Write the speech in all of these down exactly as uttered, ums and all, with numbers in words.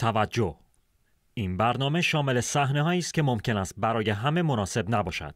توجه! این برنامه شامل صحنه‌هایی است که ممکن است برای همه مناسب نباشد.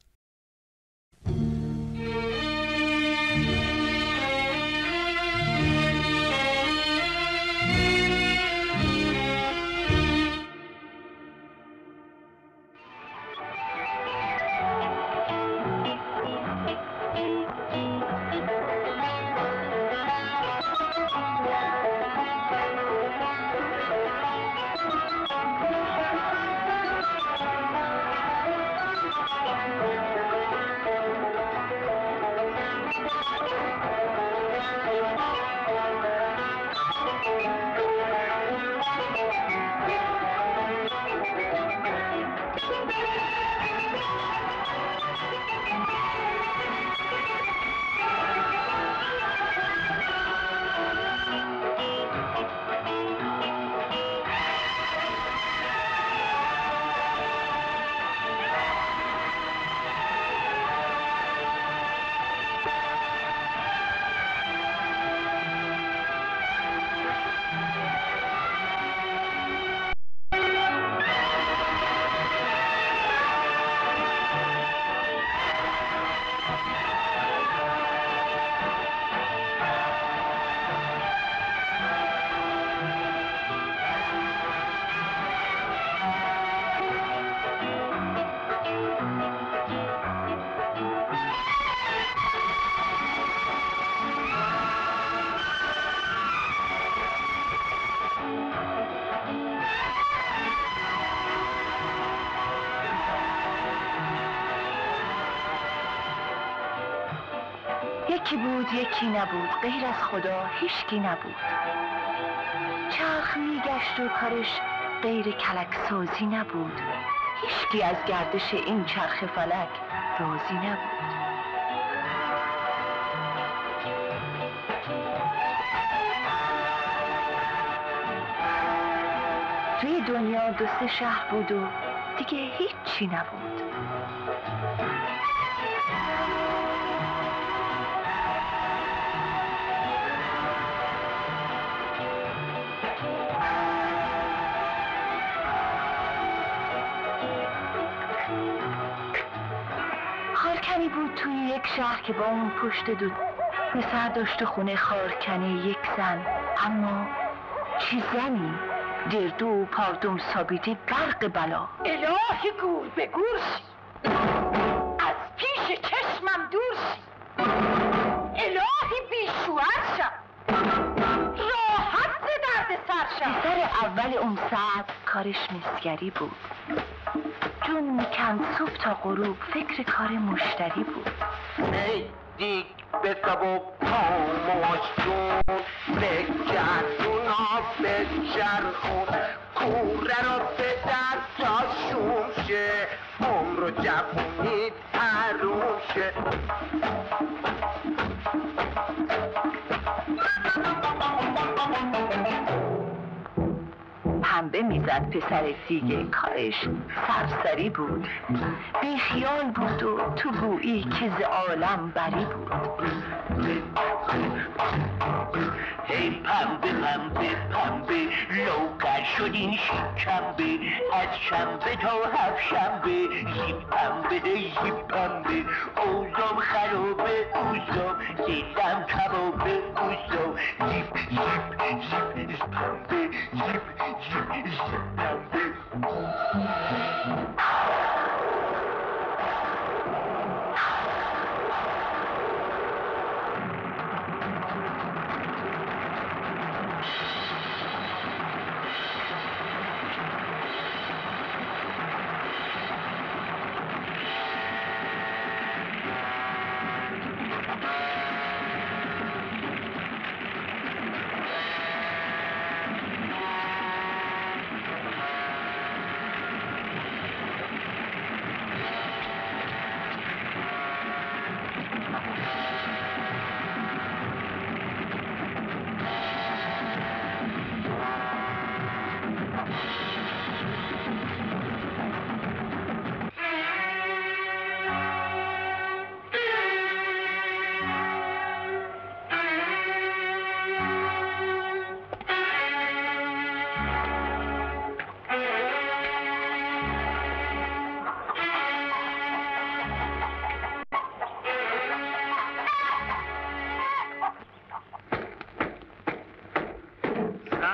یکی بود یکی نبود، غیر از خدا هیچکی نبود. چرخ میگشت و کارش غیر کلک سازی نبود. هیچکی از گردش این چرخ فلک راضی نبود. توی دنیا دو سه شهر بود و دیگه هیچی نبود. خارکنی بود توی یک شهر که با اون پشت دو پسر داشت و خونه خارکنه یک زن، اما چی زنی؟ دردو و پاردوم سابیده برق بلا. الهی گور به گور شی، از پیش چشمم دور شی. الهی بیشوهر شم، راحت ز درد سر شم. پسر اول اون ساعت کارش مسگری بود. جون میکند صبح تا غروب، فکر کار مشتری بود. ای دیگ بساب و پاماش جون، بگردونا به چرخون، کوره رو به در تا شوم شه، عمر و جوونی حروم شه. پنبه میزد پسر دیگه، کارش سرسری بود. بی خیال بود و تو گویی که ز عالم بری بود. ای پنبه پنبه پنبه، لوگر شد این شکمبه، از شنبه تا هفت شنبه، زیب پنبه زیب پنبه، اوزام خرابه اوزام، دلم کبابه اوزام، زیب زیب زیب پنبه، زیب زیب زیب پنبه.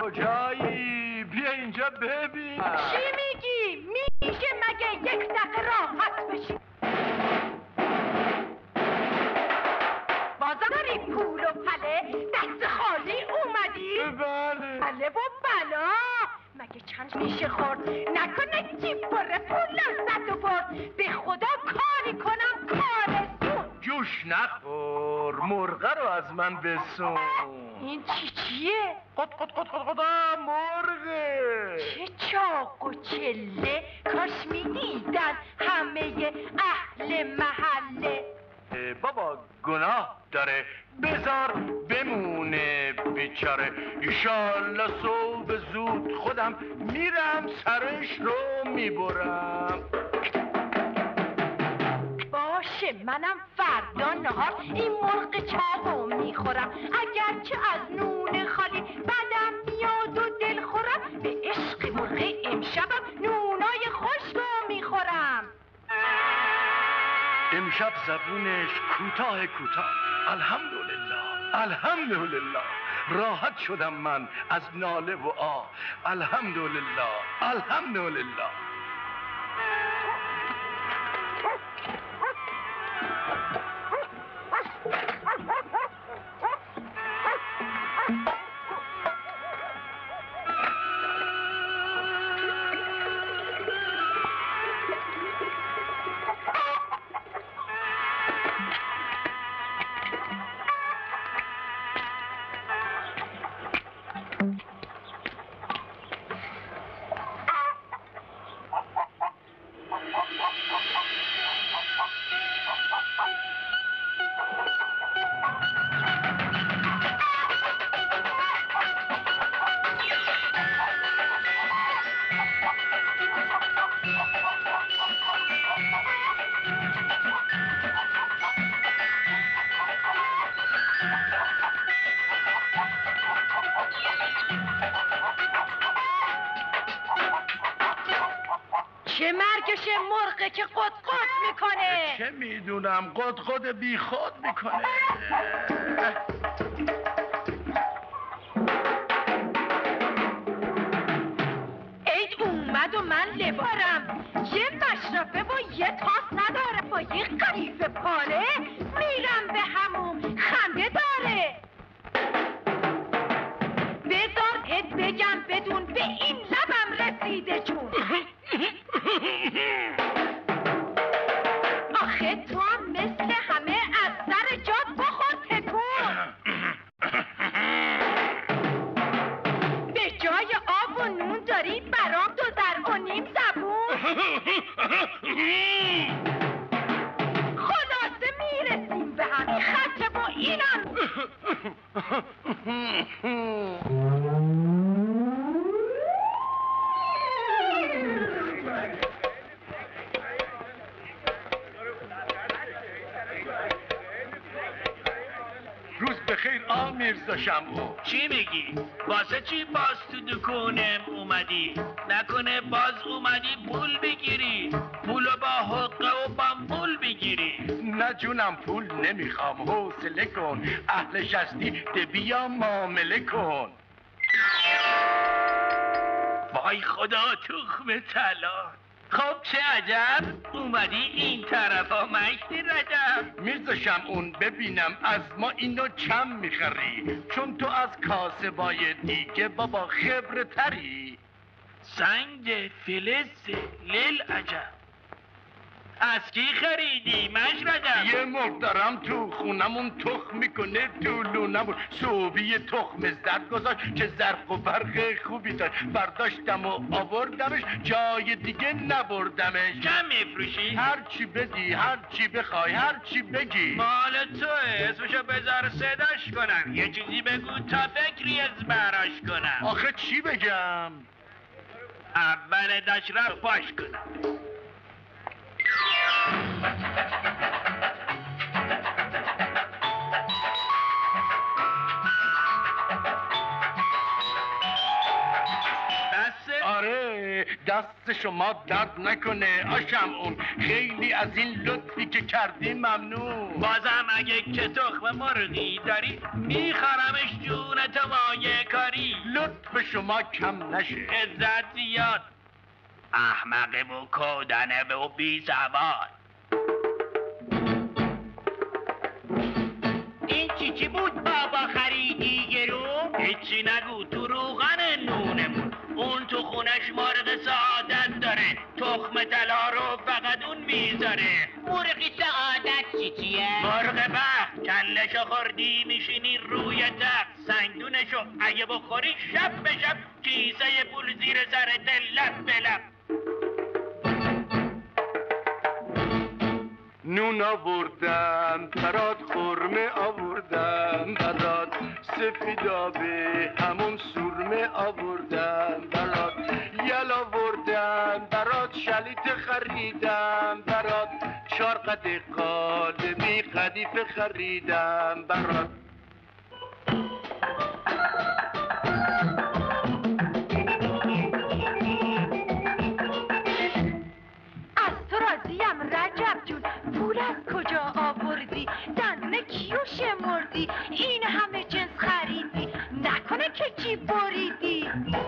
کجایی؟ بیا اینجا ببین. چی میگی؟ میشه مگه یک دقیقه راحت بشی؟ بازم داری پول و پله دست خالی اومدی؟ بله بله و بلا مگه چند میشه خورد؟ نکنه جیب بره پول زد و برد. به خدا کاری کنم کارستون. جوش نخور، مرغه رو از من بسون. این چی چیه؟ قد قد قد قد قد مرغه. چه چاق و چله کاش میدیدن همه اهل محله. بابا گناه داره، بذار بمونه بیچاره. ایشالله صبح زود خودم میرم سرش رو میبرم. باشه منم فردا نهار این مرغ چاقو میخورم. اگرچه از نون خالی بدم میاد و دل خورم، به عشق مرغ امشبم نونای خوش رو میخورم. امشب زبونش کوتاه کوتاه. الحمدلله الحمدلله راحت شدم من از ناله و آه. الحمدلله الحمدلله. چه مرگش مرغه که قد قد میکنه؟ چه میدونم قد قد بی خود میکنه. عید اومد و من لبارم یه مشرفه و یه تاس نداره. با یه قریف پاره میرم به همون خنده داره. بذار ات بگم بدون به این لبم رسیده جون. آخه تو هم مثل همه از سر جات بخور تکون. به جای آب و نون داری برام دو در و نیم زبون. خلاصه میرسیم به همین خطه با اینم. روز بخیر آ میرزا شمعو. چی میگی؟ واسه چی باز تو دکونم اومدی؟ نکنه باز اومدی پول بگیری؟ پولو با حقه و بامبول بگیری؟ نه جونم پول نمیخوام، حوصله کن. اهل شستی ده بیا معامله کن. وای خدا تخم طلا. خب چه عجب اومدی این طرفا مشتی رجب. میرزا شمعون ببینم از ما اینو چم میخری، چون تو از کاسبای دیگه بابا خبره تری. سنگ فلز لیل عجب. از کی خریدی مش رجب؟ یه مرغ دارم تو خونمون تخم میکنه تو لونمون. صوبی تخم زرد گذاشت که زرق و برق خوبی داشت. برداشتم و آوردمش جای دیگه نبردمش. کم میفروشی؟ هر چی بدی هر چی بخوای هر چی بگی. مال توه، اسمشو بذار صداش کنم. یه چیزی بگو تا فکری از براش کنم. آخه چی بگم؟ اول داش را پاش کنم. آره دست شما درد نکنه آشم اون، خیلی از این لطفی که کردی ممنون. بازم اگه که تخم مرغی داری میخرمش جون تو مایه کاری. لطف شما کم نشه. عزت زیاد، احمقه و کودنه و بی سواد. این چی چی بود بابا خریدی گرون؟ هیچی نگو، تو روغن نونمون. اون تو خونش مرغ سعادت داره، تخم طلا رو فقط اون میذاره. مرغ سعادت چی چیه؟ مرغ بخت، کلشو خوردی میشینی روی تخت. سنگدونشو اگه بخوری شب به شب کیسه پول زیر سرت لب به لب. نون آوردم برات، خرمه آوردم برات، سفیدابه همون سرمه آوردم برات، یل آوردم برات، شلیت خریدم برات، چار قد قالبی قدیفه خریدم برات. رجب جون، پول از کجا آوردی؟ دندون کیو شمردی؟ این همه جنس خریدی؟ نکنه که چی بریدی؟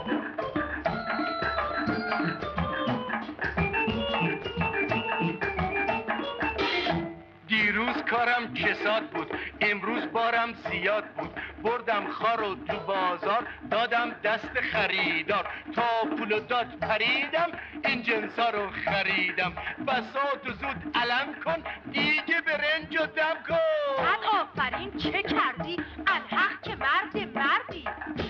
دیروز کارم کساد بود، امروز بارم زیاد بود. بردم خارو تو بازار، دادم دست خریدار. تا پولو داد پریدم، این جنسا رو خریدم. بساط و زود علم کن، دیگه برنج و دم کن. حد آفرین چه کردی؟ الحق که مرد مردی.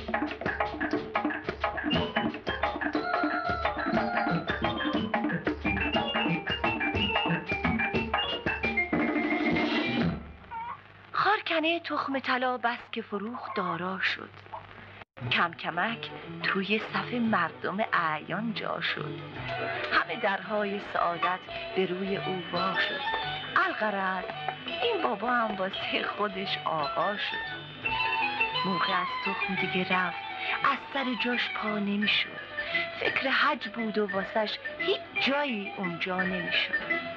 خارکنه تخم طلا بس که فروخت دارا شد. کم کمک توی صف مردم اعیان جا شد. همه درهای سعادت به روی او وا شد. الغرض این بابا هم واسه خودش آقا شد. موقع از تخم دیگه رفت، از سر جاش پا نمی شد. فکر حج بود و واسش هیچ جایی اونجا نمی شد.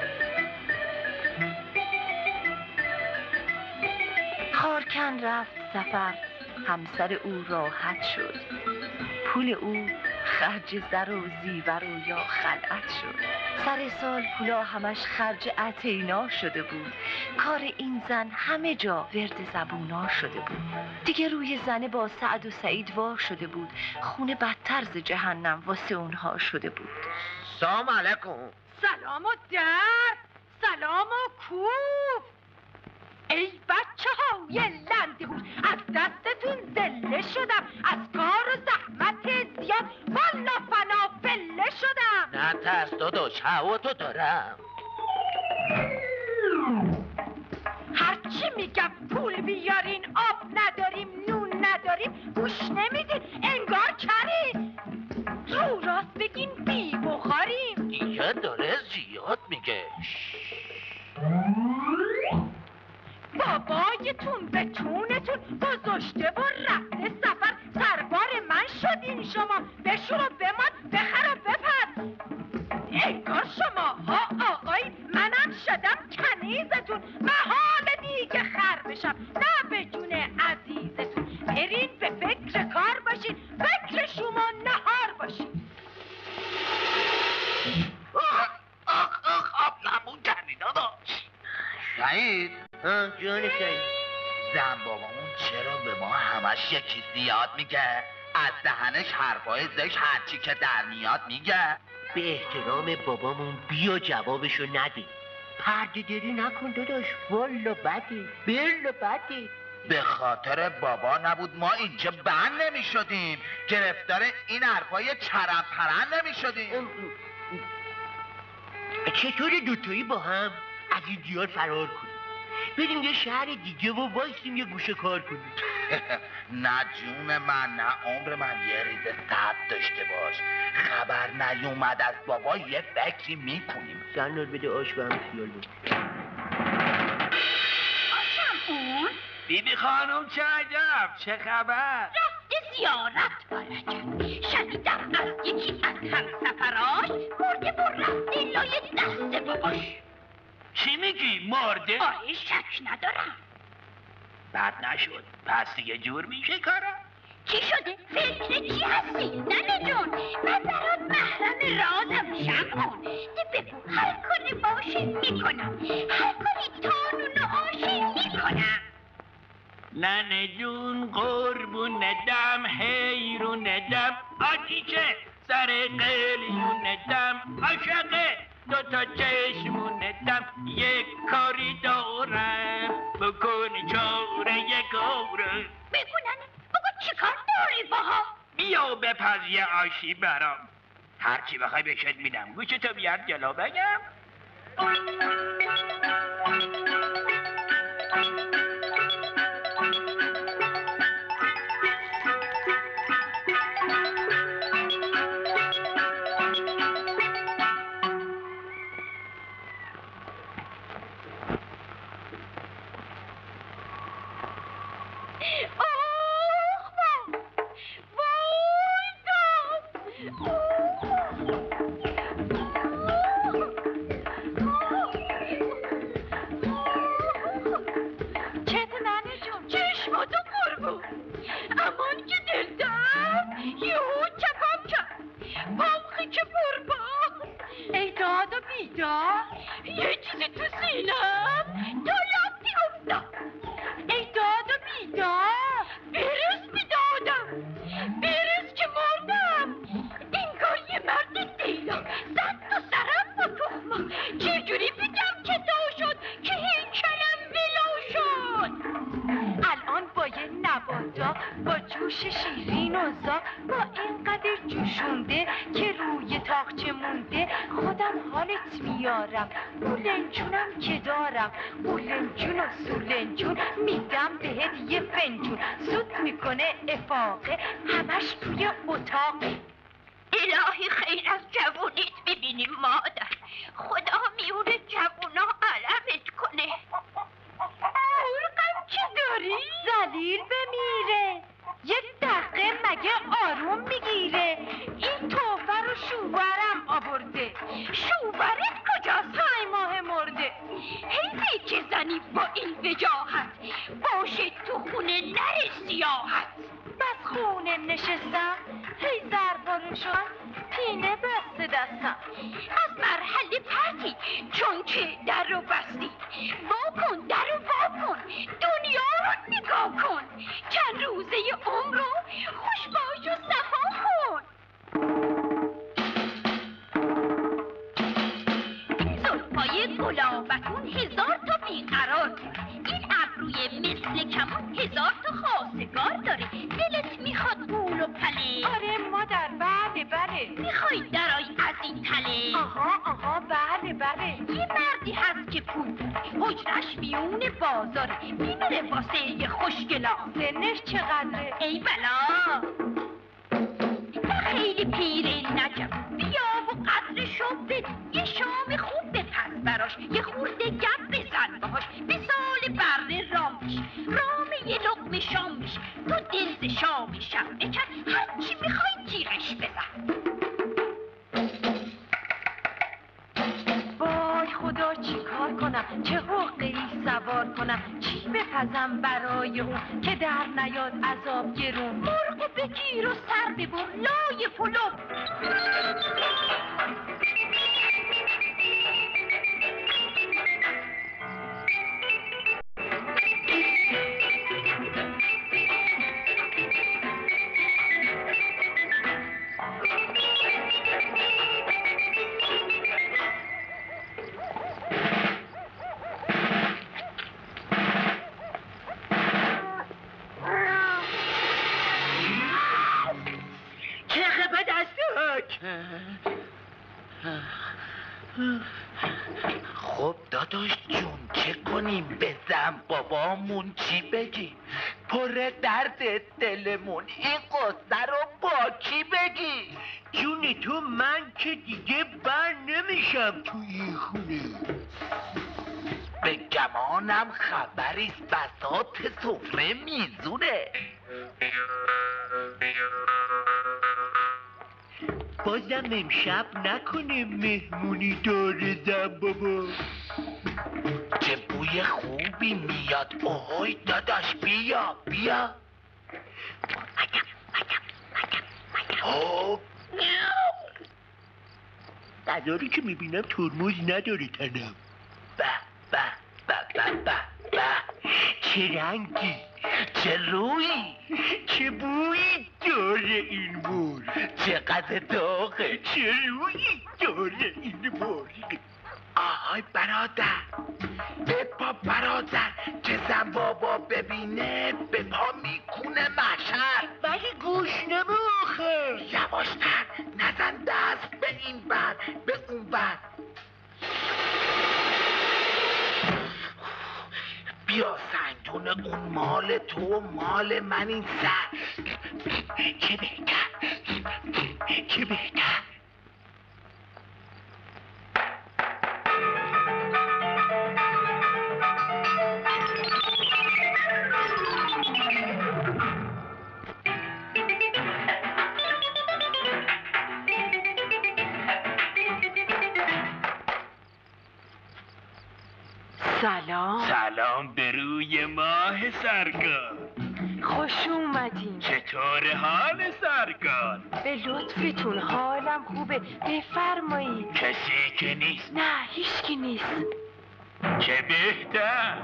خارکن رفت سفر، همسر او راحت شد. پول او خرج زر و زیور و یا خلعت شد. سر سال پولا همش خرج عطینا شده بود. کار این زن همه جا ورد زبونا شده بود. دیگه روی زنه با سعد و سعید وا شده بود. خونه بدتر ز جهنم واسه اونها شده بود. سلام علیکم. سلام و درد، سلام و کوف. ای بچه های لنده بود، از دستتون زله شدم. از کار و زحمت زیاد والا فنا بله شدم. نه ترس داداش، هوا تو دارم. هرچی میگم پول بیارین، آب نداریم نون نداریم، گوش نمیدین، انگار کرین. رو راست بگین بی بخاریم. دیگه داره زیاد میگه. بابایتون به چونتون گذاشته و رفته سفر. سربار من شدین شما، بشور و بمان، بخر و بپر. انگار شما ها آقایی، منم شدم کنیزتون. محال دیگه خر بشم، نه به جون عزیزتون. برین به فکر کار باشین، فکر شما نهار باشین. آخ آخ آخ آب لمون کردی داداش. شهید جان سعید، زن بابامون چرا به ما همش یکی زیاد میگه؟ از دهنش حرفای زش هرچی که در میاد میگه. به احترام بابامون بیا جوابشو نده. پرده داری نکن داداش، والا بده، بلا بده. به خاطر بابا نبود ما اینجا بند نمی شدیم، گرفتار این حرفای چرم پرن نمی شدیم. چطور دوتایی با هم از این دیار فرار کنیم، بریم یه شهر دیگه و وایسیم یه گوشه کار کنیم؟ نه جون من، نه عمر من. یه ریزه صبر داشته باش، خبر نیومد از بابا یه فکری میکنیم. زنار بده آش و هم خیال بود. آشم اون بیبی خانم چه عجب، چه خبر؟ رفته زیارت باید کرد. شنیدم از یکی از همسفراش مرده و رفته لای دست باباش. چی میگی مرده؟ آره شک ندارم. بد نشد، پس یه جور میشه کارا. چی شده؟ فکر چی هستی؟ ننه جون من برات محرم رازم شمعون. ده بگو هر کاری باشه میکنم، هر کاری تانون و آشین میکنم. ننه جون قربون دم حیرون دم آتیچه سر قلیون دم عاشقه دوتا چشمون دم یک کاری دارم بکن چاره یک کاره. بگو ننه بگو چی کار داری باها؟ بیا بپز یه آشی برام، هرچی بخوای بهشت میدم. گوشتو بیار جلو بگم. امان که دل دم یهو چپم کرد پاوخی که برباد. ای داد و بیداد یه چیزی تو سینم دلم افتاد. ای داد و بیداد برس بیدادم، برس که مردم. انگار یه مرد دیلا زد تو سرم با تخمم. چجوری بگم که دا شد که هیکلم ولو شد. الان با یه نباتا با جوش شیرین و زا با اینقدر جوشونده که روی تاقچه مونده خودم حالت میارم. بولنجونم که دارم، بولنجون و سولنجون میدم بهت یه فنجون. زود میکنه افاقه همش توی اتاقه. الهی خیر از جوونیت ببینیم مادر، خدا میونه جوونا علمت کنه. مرغم چی داری؟ زلیل بمیره. یه دقیقه مگه آروم میگیره؟ این توفه رو شوورم آورده. شوورت کجاست های ماه مرده؟ حیفه که زنی با این وجاهت باشه تو خونه نره سیاحت. بس خونه نشستم هی زربارو شد پینه بسته دستم. از مرحله پرتی چون که در رو بستی وا کن در رو وا کن، دنیا رو نگاه کن، چند روزه عمر رو خوش باش و صفا کن. زلفای گلابتون هزار تا بیقرار داره، این ابروی مثل کمون هزار تا خواستگار داره. دلت میخواد گول و پله؟ آره مادر بله بله. میخوای درای از این تله؟ آها آها بله بله. یه مردی هست که پول حجرش میون بازاره، میبره واسه یه خوشگلا. سنش چقدره؟ ای بلا خیلی پیره نجم، بیا و قدرشو بدون، یه شام خوب بپز براش، یه خورده گپ بزن باهاش، به سال بره رامش رام یه لقمه شامش. تو دل ز شام شب بکن، هرچی میخوای جیغش بزن. وای خدا چی کار کنم، چه حقی سوار کنم، چی بپزم برای اون که در نیاد عذاب گرون. مرغ بگیر و سر ببر لای پلو. خب داداش جون چه کنیم؟ بزن بابامون چی بگیم؟ پر درد دلمون این قصه رو با کی بگی؟ جونی تو من که دیگه بر نمیشم تو این خونه. به گمانم خبریست بساط سفره میزونه. بازم امشب نکنه مهمونی داره زن بابا. چه بوی خوبی میاد. اوهای داداش بیا بیا. غذاری که میبینم ترمز نداره تنم. به به به به به به، چه رنگی، چه رویی، چه بویی داره این مرغ. چقدر داغه، چه رویی داره این مرغ. آهای برادر، بپا برادر، که زن بابا ببینه به پا میکونه محشر. ولی گوش نمه آخه. یواشتر، نزن دست به این بر به اون بر. بیا سنگدون، اون مال تو مال من این سر. چه بهتر، چه بهتر. سلام. سلام به روی ماه سرکار. خوش اومدین. چطور حال سرکار؟ به لطفتون حالم خوبه، بفرمایید. کسی که نیست؟ نه هیچکی نیست. چه بهتر.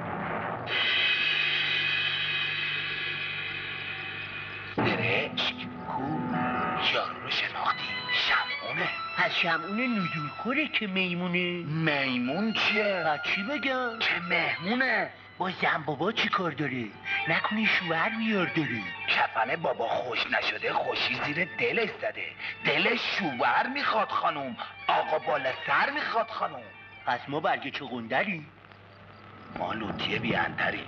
درشک کو یارو رو شناختی؟ شمعونه. پس شمعون نزولخوره که میمونه. میمون چیه؟ چی بگم؟ که مهمونه. با زن بابا چی کار داره؟ نکنی شوهر میار داره؟ کفن بابا خوش نشده، خوشی زیر دلش زده. دلش شوهر میخواد خانوم، آقا بالا سر میخواد خانوم. پس ما برگه چغندری؟ ما لوتیه بیانتری.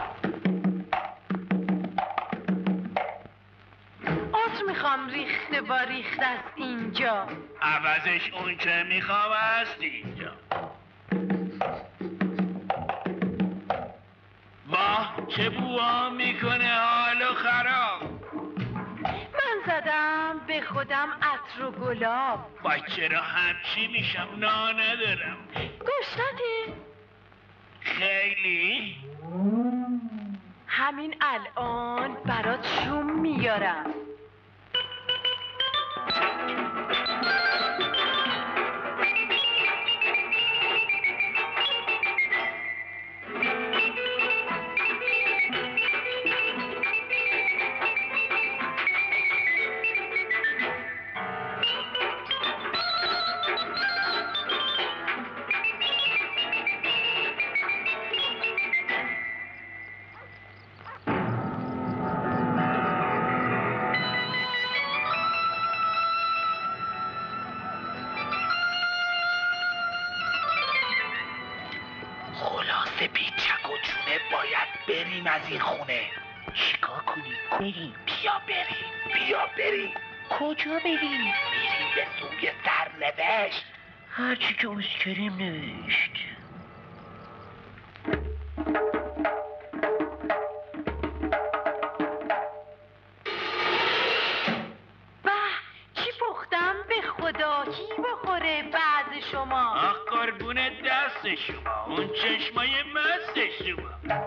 عطر میخوام ریخته با ریخت از اینجا. عوضش اون که میخوام است اینجا. واه چه بوها میکنه حالو خراب. من زدم به خودم عطر و گلاب. وای چرا همچی میشم، نا ندارم. گشنته؟ خیلی؟ همین الان برات شوم میارم. خلاصه بی چک و چونه باید بریم از این خونه. چیکار کنیم؟ بریم. بیا بریم، بیا بریم. کجا بریم؟ میریم به سوی سرنوشت. هرچی که اسکریم نوشت. کی بخوره بعد شما؟ آخ قربون دست شما، اون چشمای مست شما.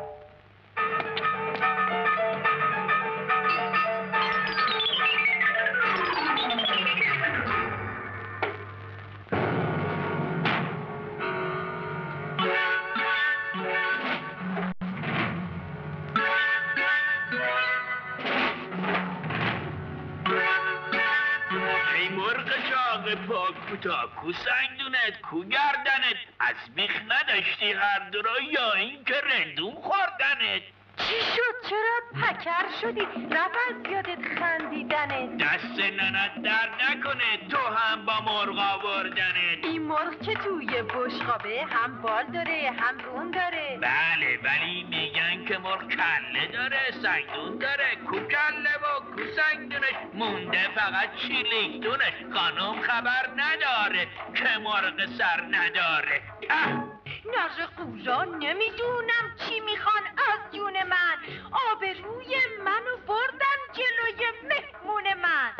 پاک کوتا کو سنگدونت کو گردنت، از بیخ نداشتی هر دو را یا این که رندون خوردنت؟ چی شد؟ چرا پکر شدی؟ رفت از یادت خندیدنت. دست ننت درد نکنه تو هم با مرغ آوردنت. این مرغ که توی بشقابه هم بال داره هم رون داره. بله ولی میگن که مرغ کله داره سنگدون داره. کو کله و کو سنگدونش، مونده فقط چیلیکدونش. خانم خبر نداره که مرغ سر نداره. اه. نره قورا نمیدونم چی میخوان از جون من. آبروی منو بردن جلوی مهمون من.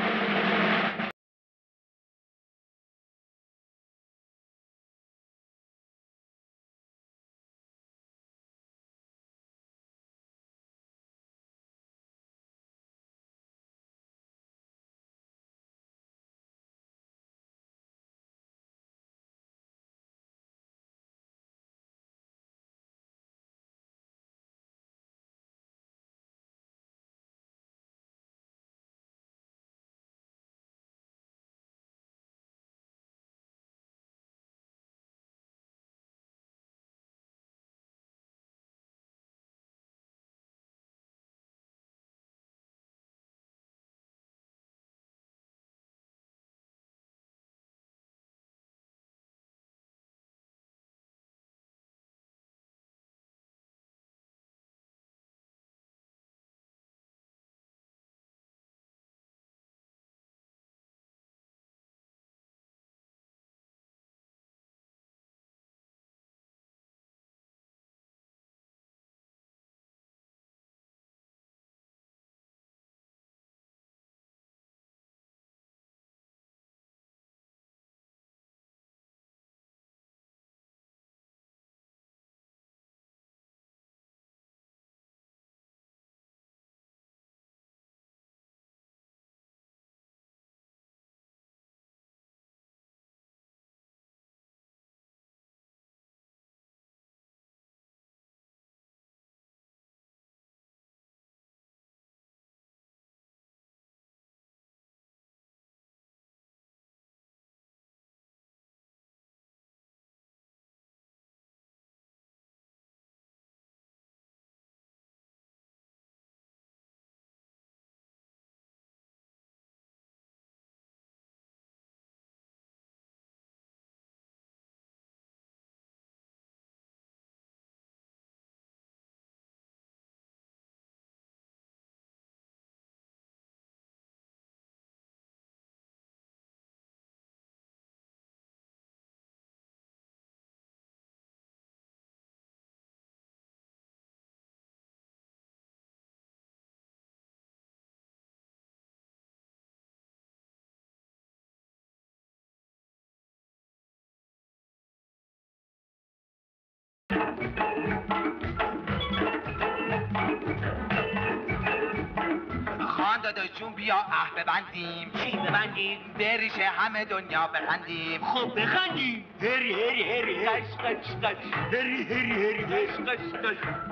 خان داداش جون بیا اه ببندیم. چی ببندیم؟ بریشه همه دنیا بخندیم. خب بخندیم. هری هری هری قش قش قش هری هری هری قش قش قش.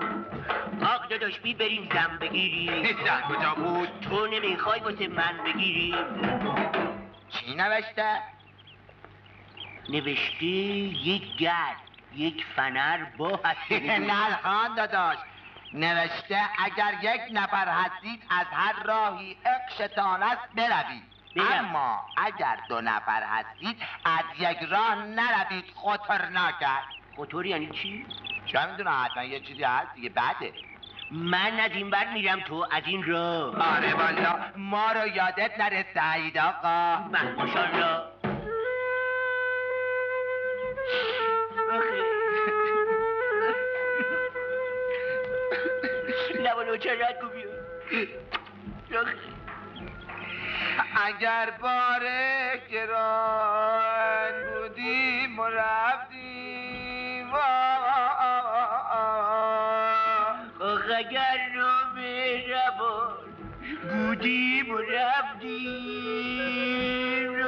آق داداش بی بریم زن بگیریم. زن کجا بود؟ تو نمیخوای واسه من بگیریم. چی نوشته؟ نوشته یک گرد یک فنر با هسته. نه خان داداش نوشته اگر یک نفر هستید از هر راهی عشقتان است بروید. اما اگر دو نفر هستید از یک راه نروید خطرناک است. خطور یعنی چی؟ چه میدونم حتما یه چیزی هست دیگه بده. من از این بر میرم تو از این راه. آره والا ما رو یادت نره سعید آقا. من ماشالله. لبا نوچه رد کو بیا. اگر باره گران بودیم و رفتیم آخ اگر رو مهربان بودیم و رفتیم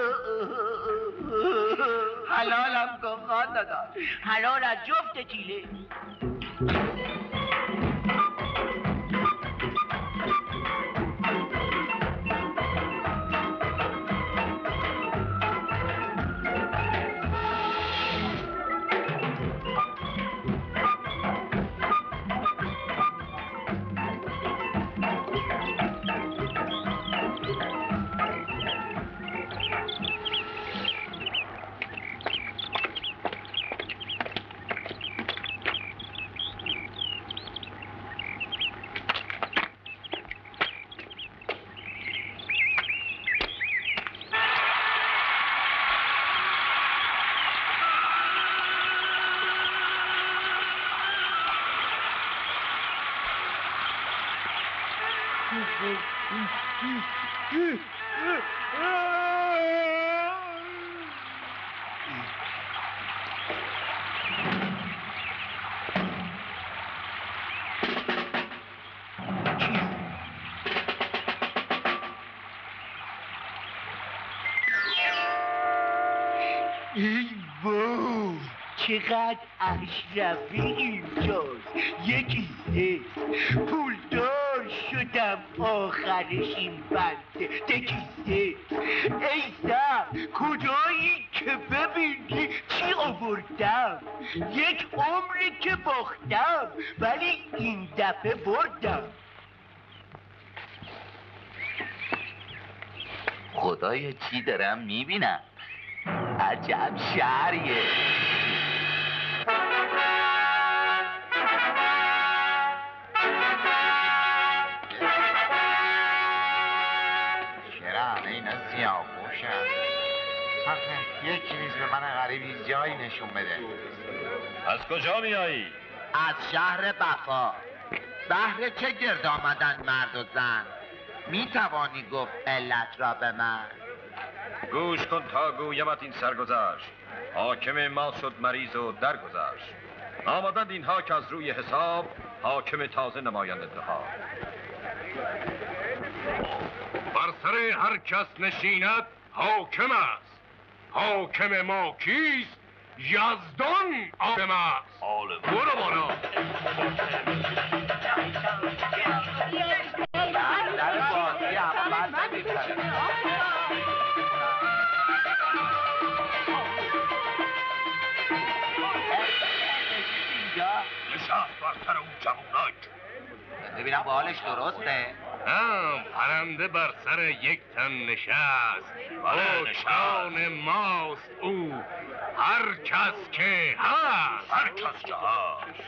حلالم کن خان داداش. حلال از جفت تیله. ای وای چقدر اشرفی اینجاست. یکی سه پولدار شدم آخرش این بنده تکیسه. ای سر کجایی که ببینی چی آوردم؟ یک عمری که باختم ولی این دفعه بردم. خدایا چی دارم میبینم؟ عجب شهریه. شرم اینا سیاه پوشن. یکی نیست به من غریبی جایی نشون بده. از کجا میایی؟ از شهر بفا. بهر چه گرد آمدن مرد و زن؟ می توانی گفت علت را به من؟ گوش کن تا گویمت این سرگذشت. حاکم ما شد مریض و درگذشت. آمدند اینها که از روی حساب حاکم تازه نمایند انتخاب. بر سر هر کس نشیند حاکم است. حاکم ما کیست؟ یزدان عالم است. برو بالا. در بازی اول نمی‌پره. نشست بر سر اون جوونک. ببینم با حالش درسته؟ آه، پرنده بر سر یک تن نشست. حکمان ماست او هر کس که هست. هر کس که هست.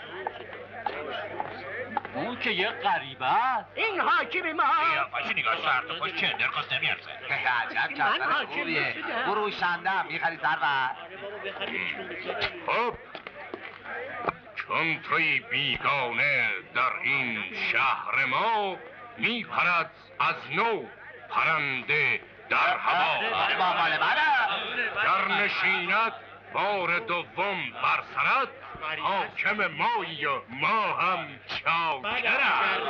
او که یک غریبه است. این حاکم ما. قیافش نگاه شرط خوش چه درخواست نمیارزه. عجب کسر خوبیه. فروشنده هم میخری سرور. خب چون توی بیگانه در این شهر ما، میپرد از نو پرنده در هوا. با مال منه. در نشیند بار دوم بر سرت، حاکم مایی و ما هم چاکرم.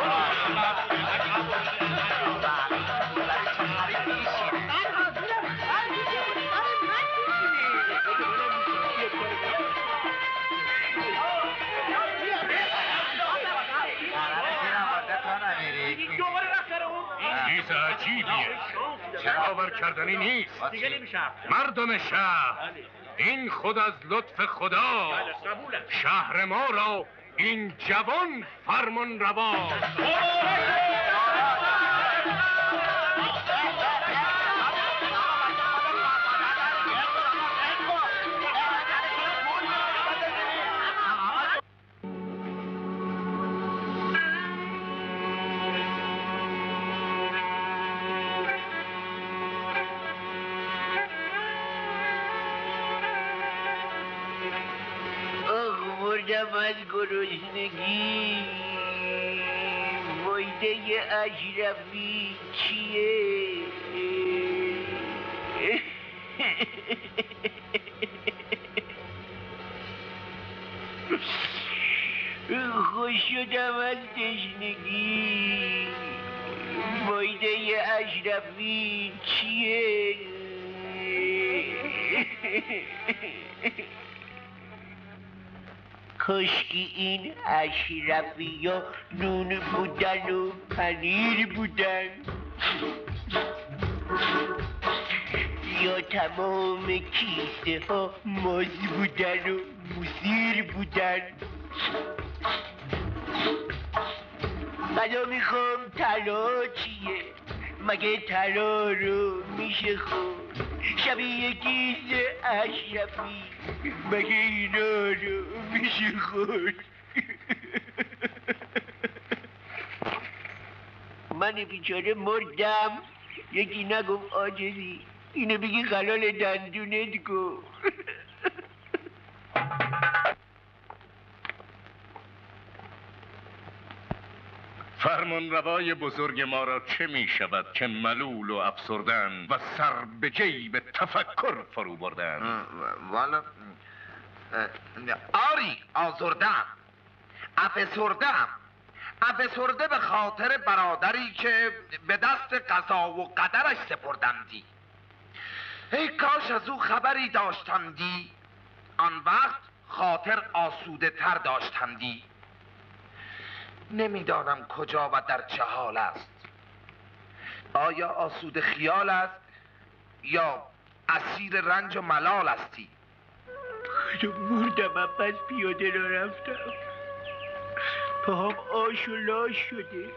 چیز عجیبیه. باور کردنی نیست. مردم شهر، این خود از لطف خدا شهر ما را این جوان فرمان روا. مردم از گرسنگی. وایده اشرفی چیه؟ خوش شدم از تشنگی. وایده اشرفی چیه؟ کاشکی این اشرفی ها نون بودن و پنیر بودن، یا تمام کیسه ها ماز بودن و موسیر بودن. منو میخوام طلا چیه؟ مگه طلا رو میشه خورد؟ شبیه کیسه اشرفی مگه اینا رو میشه خورد؟ من بیچاره مردم. یکی نگفت عاجزی، اینو بگی خلال دندونت گفت. فرمان روای بزرگ ما را چه می شود که ملول و افسردن و سر به جیب تفکر فرو بردن؟ والا آری آزردم، افسردم، افسرده به خاطر برادری که به دست قضا و قدرش سپردمدی. ای کاش از او خبری داشتندی، آن وقت خاطر آسوده تر داشتندی. نمیدانم کجا و در چه حال است. آیا آسوده خیال است یا اسیر رنج و ملال استی؟ مردم من پس پیاده را رفتم، پاهم آش و لاش شده.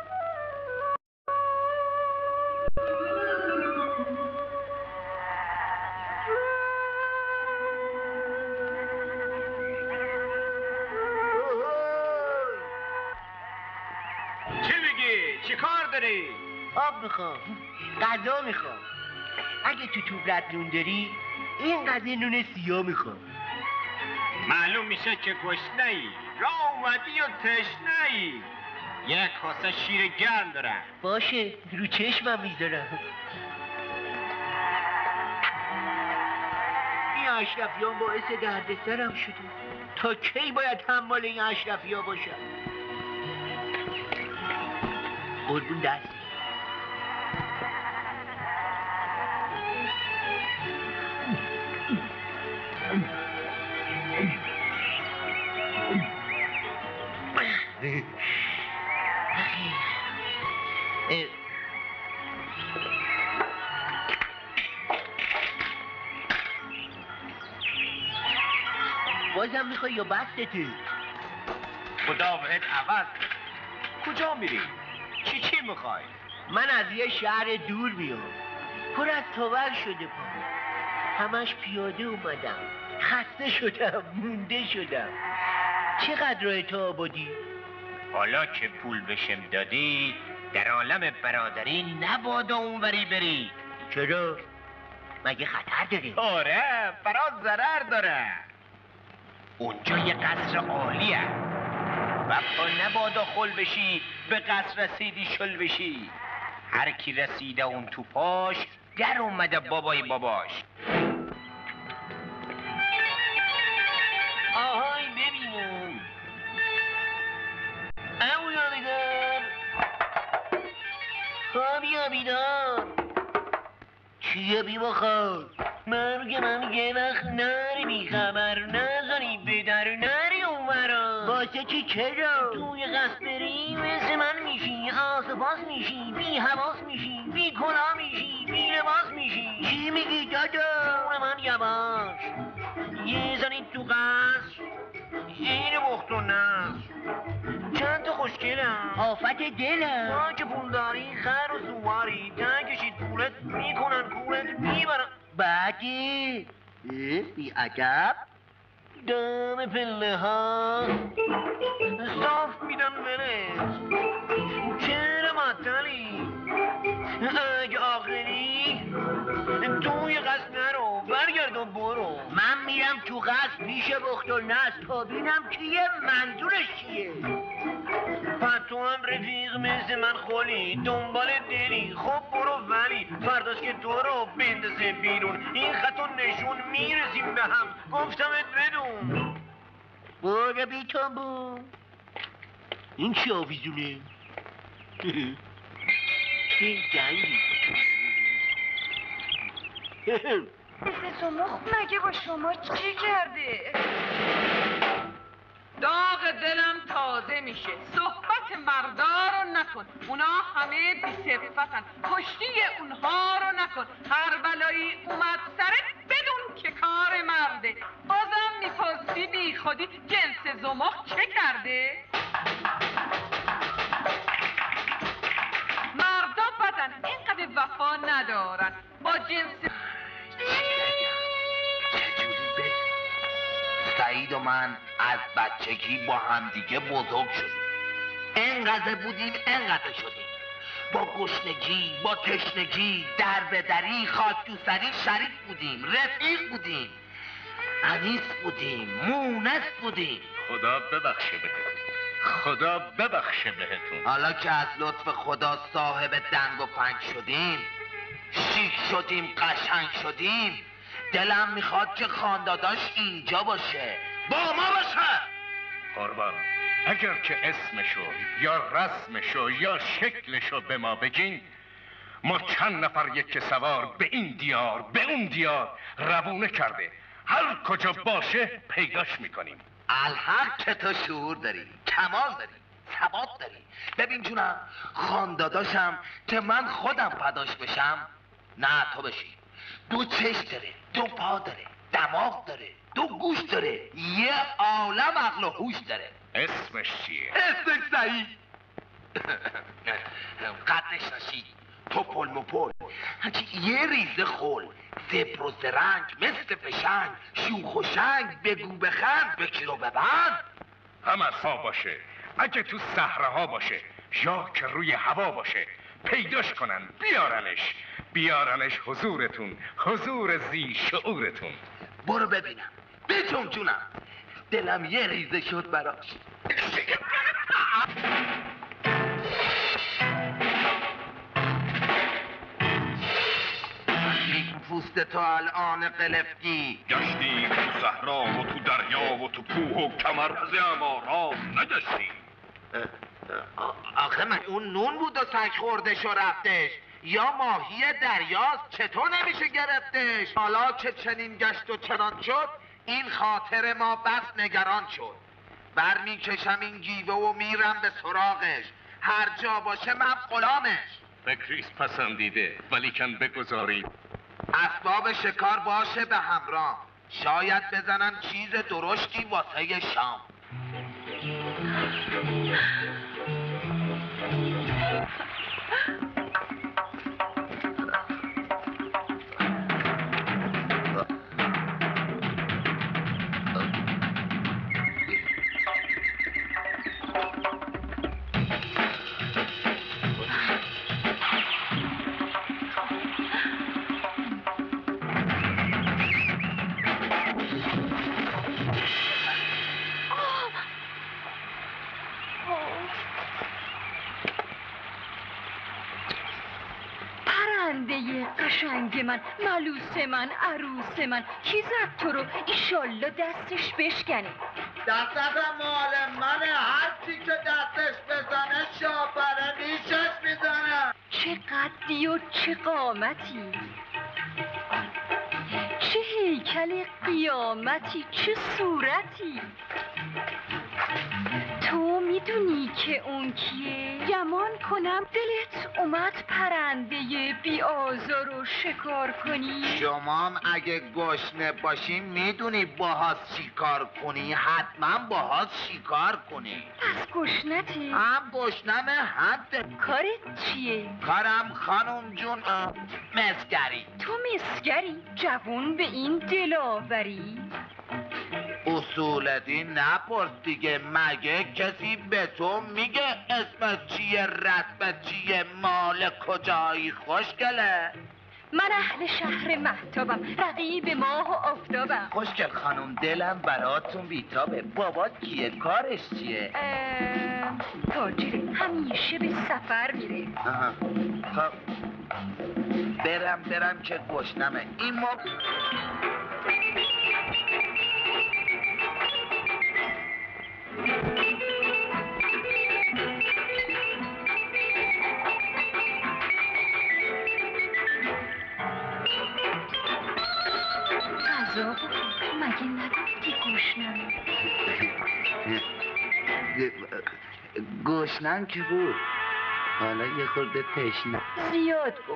چی میگی؟ چی کار داری؟ آب میخوام، غذا میخوام. اگه تو توبرت نون داری این قضیه نون سیاه میخوام. معلوم میشه که گشنه‌ای، راه اومدی و تشنه‌ای. یک کاسه شیر گرم دارم. باشه، رو چشمم میذارم. این اشرفیان باعث دردسرم شده. تا کی باید حمال این اشرفیان باشم؟ قربون دست. بازم میخوای یا بستته؟ خدا بهت عوض بده. کجا میری؟ چی چی میخوای؟ من از یه شهر دور میام، پر از تاول شده پا، همش پیاده اومدم، خسته شدم، مونده شدم. چقدر راه تا آبادی؟ حالا که پول بشم دادی در عالم برادری نبادا اونوری بری. چرا؟ مگه خطر داره؟ آره، برات ضرر داره. اونجا یه قصر عالیه و پا نبادا خل بشی به قصر رسیدی شل بشی. هر کی رسیده اون تو پاش در اومده بابای باباش. آهای ببینم او یا بیدار، خواب یا بیدار، چیه بی بخور؟ مرگ من یه وقت نری بی خبر، نزنی به در نری اونورا. واسه چی چرا؟ توی قصد بری مثل من میشی، آسپاس میشی، بی حواس میشی، بی کلا میشی، بی لباس میشی. چی میگی دادا؟ جون من یواش، یه زنی تو قصر این بخت و نصر، چند تا خوشگلم، آفت دلم. تا که پول داری خر و سواری، تا کشید پولت میکنن کولت میبرن. بعدی بی عجب دم پله ها صاف میدن برس. چرا معطلی؟ اگه آخری توی قصد نرو، برگرد و برو. من میرم تو قصد پیش بخت و نصر تا بینم کیه، منظورش چیه. پس تو هم رفیق مثل من خولی، دنبال دلی، خب برو ولی فرداش که تو رو بندازه بیرون، این خط و نشون میرسیم به هم، گفتمت بدون. برو بی تابو. این چی آویزونه؟ این جنگی. مثل زمخ مگه با شما چی کرده؟ داغ دلم تازه میشه. صحبت مردا رو نکن، اونا همه بی صفتن. کشتی اونها رو نکن، هر بلایی اومد سرت بدون که کار مرده. بازم میپرسی بی خودی جنس زمخ چه کرده؟ مردا بدن، اینقدر وفا ندارن با جنس. سعید و من از بچگی با همدیگه بزرگ شدیم. انقدر بودیم انقدر شدیم. با گشنگی، با تشنگی، در به دری، خاک تو سری شریک بودیم، رفیق بودیم، انیس بودیم، مونس بودیم. خدا ببخشه بهتون، خدا ببخشه بهتون. حالا که از لطف خدا صاحب دنگ و پنج شدیم، شیک شدیم، قشنگ شدیم، دلم میخواد که خانداداش اینجا باشه، با ما باشه. قربان، اگر که اسمشو یا رسمشو یا شکلشو به ما بگین، ما چند نفر یک سوار به این دیار به اون دیار روونه کرده، هر کجا باشه پیداش میکنیم. الحق که تو شعور داری، کمال داری، ثبات داری. ببین جونم، خانداداشم که من خودم فداش بشم، نه تو بشی. دو چشم داره، دو پا داره، دماغ داره، دو گوش داره، یه عالم عقل و هوش داره. اسمش چیه؟ اسمش سعید. قدش نشید، توپل مپل، هرچی یه ریزه خول، زبر و زرنگ مثل فشنگ، شوخ و شنگ، بگو بخند، بکیر و ببند. هم از ها باشه، اگه تو صحراها باشه یا که روی هوا باشه، پیداش کنن بیارنش بیارنش حضورتون، حضور زی شعورتون. برو ببینم، بجم جونم، دلم یه ریزه شد براش. پوست تو الان قلفتی، گشتیم تو صحرا و تو دریا و تو کوه و کمرز اما را نگشتیم. آخه من اون نون بود و سگ خوردش و رفتش، یا ماهی دریاست چطور نمیشه گرفتش؟ حالا که چنین گشت و چنان شد، این خاطر ما بس نگران شد. بر میکشم این گیوه و میرم به سراغش، هر جا باشه من غلامش. فکریست پسندیده ولیکن بگذارید اسباب شکار باشه به همراه، شاید بزنن چیز درشتی واسه شام. قشنگ من، ملوس من، عروس من، کی زد تو رو؟ ایشالله دستش بشکنی. دستم مال منه، هر چی که دستش بزنه شاپره نیشش میزنه. چه قدی و چه قامتی، چه هیکل قیامتی، چه صورتی. تو میدونی که اون کیه؟ گمان کنم دلت اومد پرنده بی آزار و شکار کنی. شمام اگه گشنه باشی میدونی باهاش شکار کنی، حتما باهاش شکار کنی. پس گشنتی؟ هم گشنم حد. کارت چیه؟ کارم خانم جون مسگری. تو مسگری؟ جوون به این دلاوری؟ اصول دین نپرس دیگه، مگه کسی به تو میگه اسمت چیه، رسمت چیه، مال کجایی خوشگله؟ من اهل شهر مهتابم، رقیب ماه و آفتابم. خوشگل خانم دلم براتون بیتابه. بابا کیه، کارش چیه؟ تاجره، همیشه به سفر میره. آها. خب برم برم که گشنمه. این ما غذا مگه نگفتی گشنم؟ گشنم که بود، حالا یه خورده تشنه. زیاد بخور.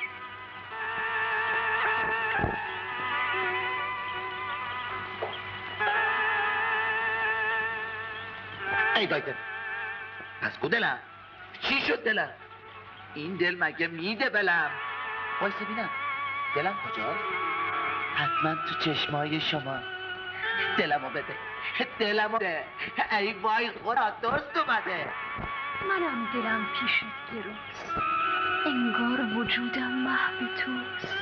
ای دایده پس کو دلم؟ چی شد دلم؟ این دل مگه میده بلم؟ وایسا بینم دلم کجاست؟ حتما تو چشمای شما. دلمو بده، دلمو بده. ای وای خدا درست اومده. منم دلم پیشت گروست، انگار وجودم محو توست.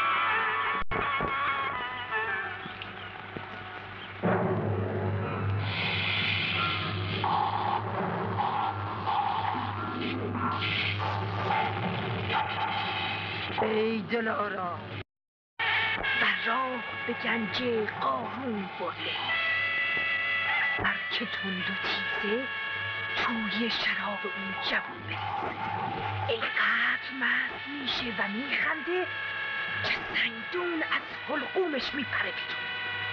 ای دلارام، بر راه به گنج قارون برده، هر که تند و تیزه توی شراب اون جوون برسه. اینقدر مست میشه و میخنده که سنگدون از حلقومش میپره بیرون.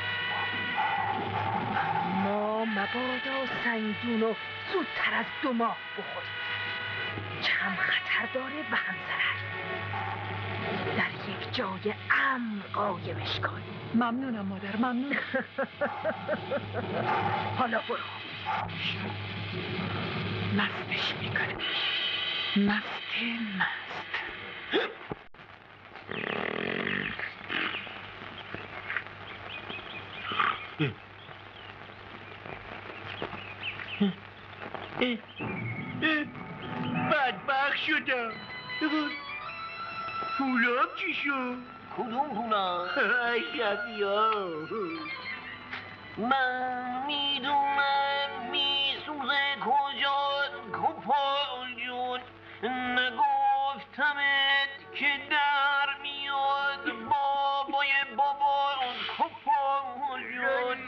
اما مبادا سنگدونو زودتر از دو ماه بخورید که هم خطر داره و هم ضرر. در یک جای امن قایمش کن. ممنونم مادر، ممنون. حالا برو. مستش میکنه. مست مست. بدبخت شدم. پولام چی شد؟ کدوم پولام؟ شبیا من میدونم میسوزه کجا کپال جون، نگفتمت که در میاد بابای بابا کپال جون.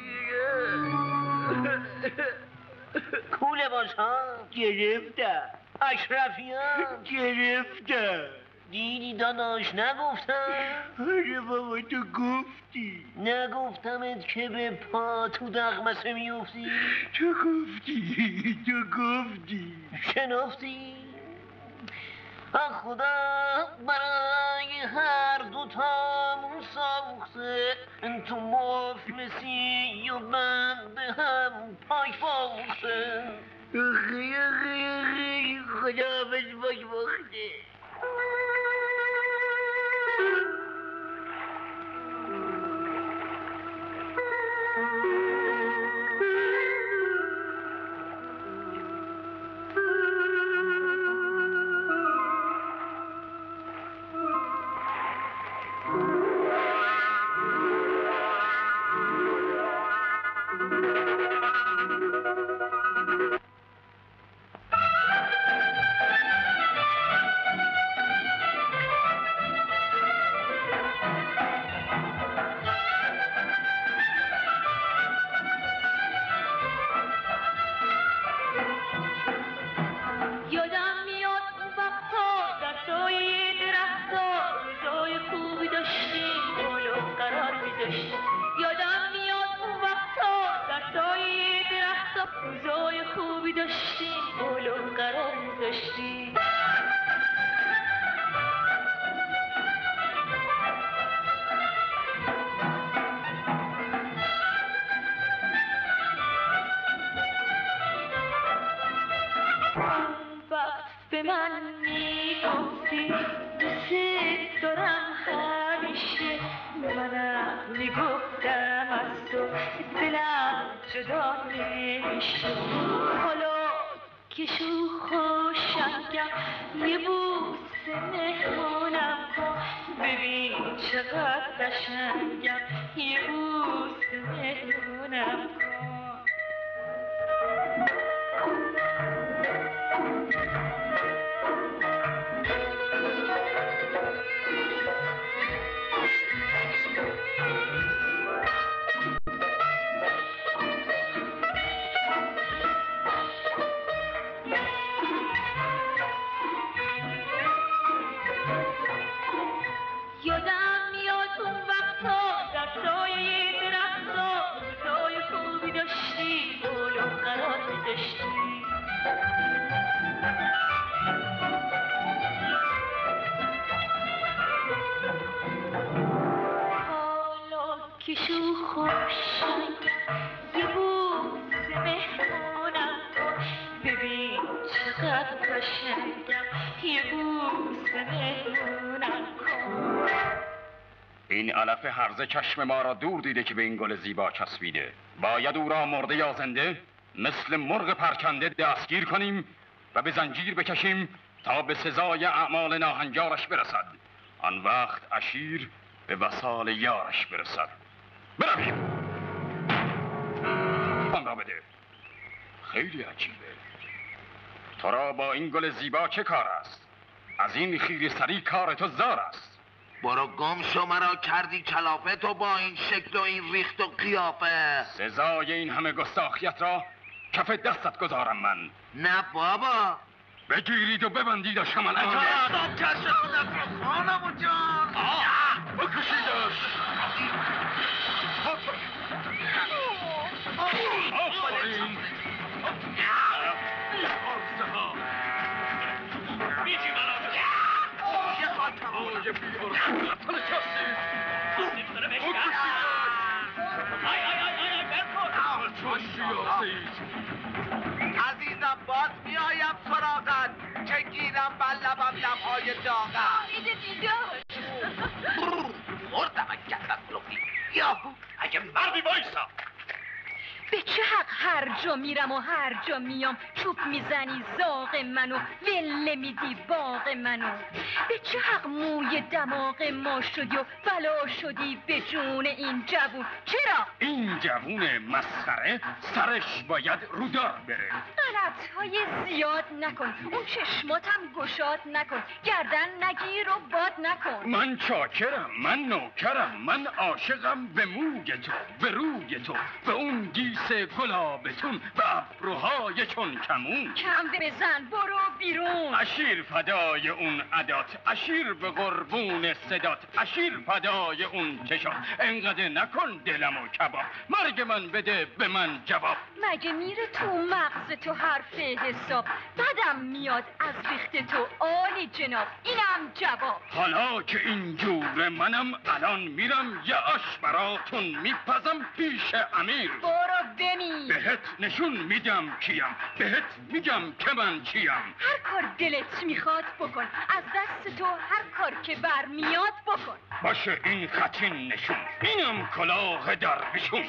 کوله باشم گرفتم. اشرفیم گرفتم. دیدی داداش نگفتم؟ آره بابا تو گفتی. نگفتمت که به پا تو دغمسه میفتی؟ تو گفتی. تو گفتی. شنفتی؟ آخ خدا برای هر دوتامون ساخته، تو مفلسی و من به هم پاک باخته. آخی آخی آخی خدا بس پاک باخته. یادم میاد اون وقتا در سایه درختا روزای خوبی داشتیم، گل و قرار می‌ذاشتیم. اون وقت به من میگفتی دوست دارم همیشه، منم میگفتم از تو دلم جدا نمیشه. حالا که شوخ و شنگم یه بوسه مهمونم کن، ببین چقدر قشنگم یه بوسه مهمونم کن. یادم میاد اون وقتا در سایه درختا روزای خوبی داشتی، گل و قرار می‌ذاشتی. حالا که شوخ و شنگم یه بوسه مهمونم کن، ببین چقدر قشنگم یه بوسه مهمونم کن. این علف هرزه چشم ما را دور دیده که به این گل زیبا چسبیده. باید او را مرده یا زنده مثل مرغ پرکنده دستگیر کنیم و به زنجیر بکشیم تا به سزای اعمال ناهنجارش برسد. آن وقت عشیر به وصال یارش برسد. برویم. آن را بده. خیلی عجیبه. تو را با این گل زیبا چه کار است؟ از این خیلی سری کار تو زار است. برو گم شو، مرا کردی کلافه تو با این شکل و این ریخت و قیافه. سزای این همه گستاخیت را کف دستت گذارم من. نه بابا. بگیرید و ببندید و شمالان. آدم کش خودت رو خانم جان. بکشیدش. آفرین. بیجی منو یه خاطر آه بیار خطر کسی. آی آی آی آی برکن چون بیازید. عزیزم باز میایم سراغت که گیرم بر لبم لبهای داغت. ایده دیداش مردم اگه تطلقی یاهو اگه مردی وایسا. به چه حق هر جا میرم و هر جا میام چوب میزنی زاغ منو وله میدی باغ منو؟ به چه حق موی دماغ ما شدی و بلا شدی به جون این جوون؟ چرا؟ این جوون مسخره سرش باید رودار بره. غلطهای زیاد نکن، اون چشماتم گشاد نکن، گردن نگیر و باد نکن. من چاکرم، من نوکرم، من عاشقم به موی تو، به روی تو، به اون گیس گلابتون، به ابروهای چون کمون. کم بزن برو بیرون. اشیر فدای اون عدات، اشیر به قربون صدات، اشیر فدای اون چشات. انقدر نکن دلمو کباب، مرگ من بده به من جواب. مگه میره تو مغز تو حرف حساب؟ بدم میاد از ریخت تو عالی جناب، اینم جواب. حالا که اینجور منم الان میرم یه آش براتون میپزم پیش امیر. برو بمی. بهت نشون میدم کیم، بهت میگم که من چیم. هر کار دلت میخواد بکن، از دست تو هر کار که برمیاد بکن. باشه این خطین نشون، اینم کلاه درویشون.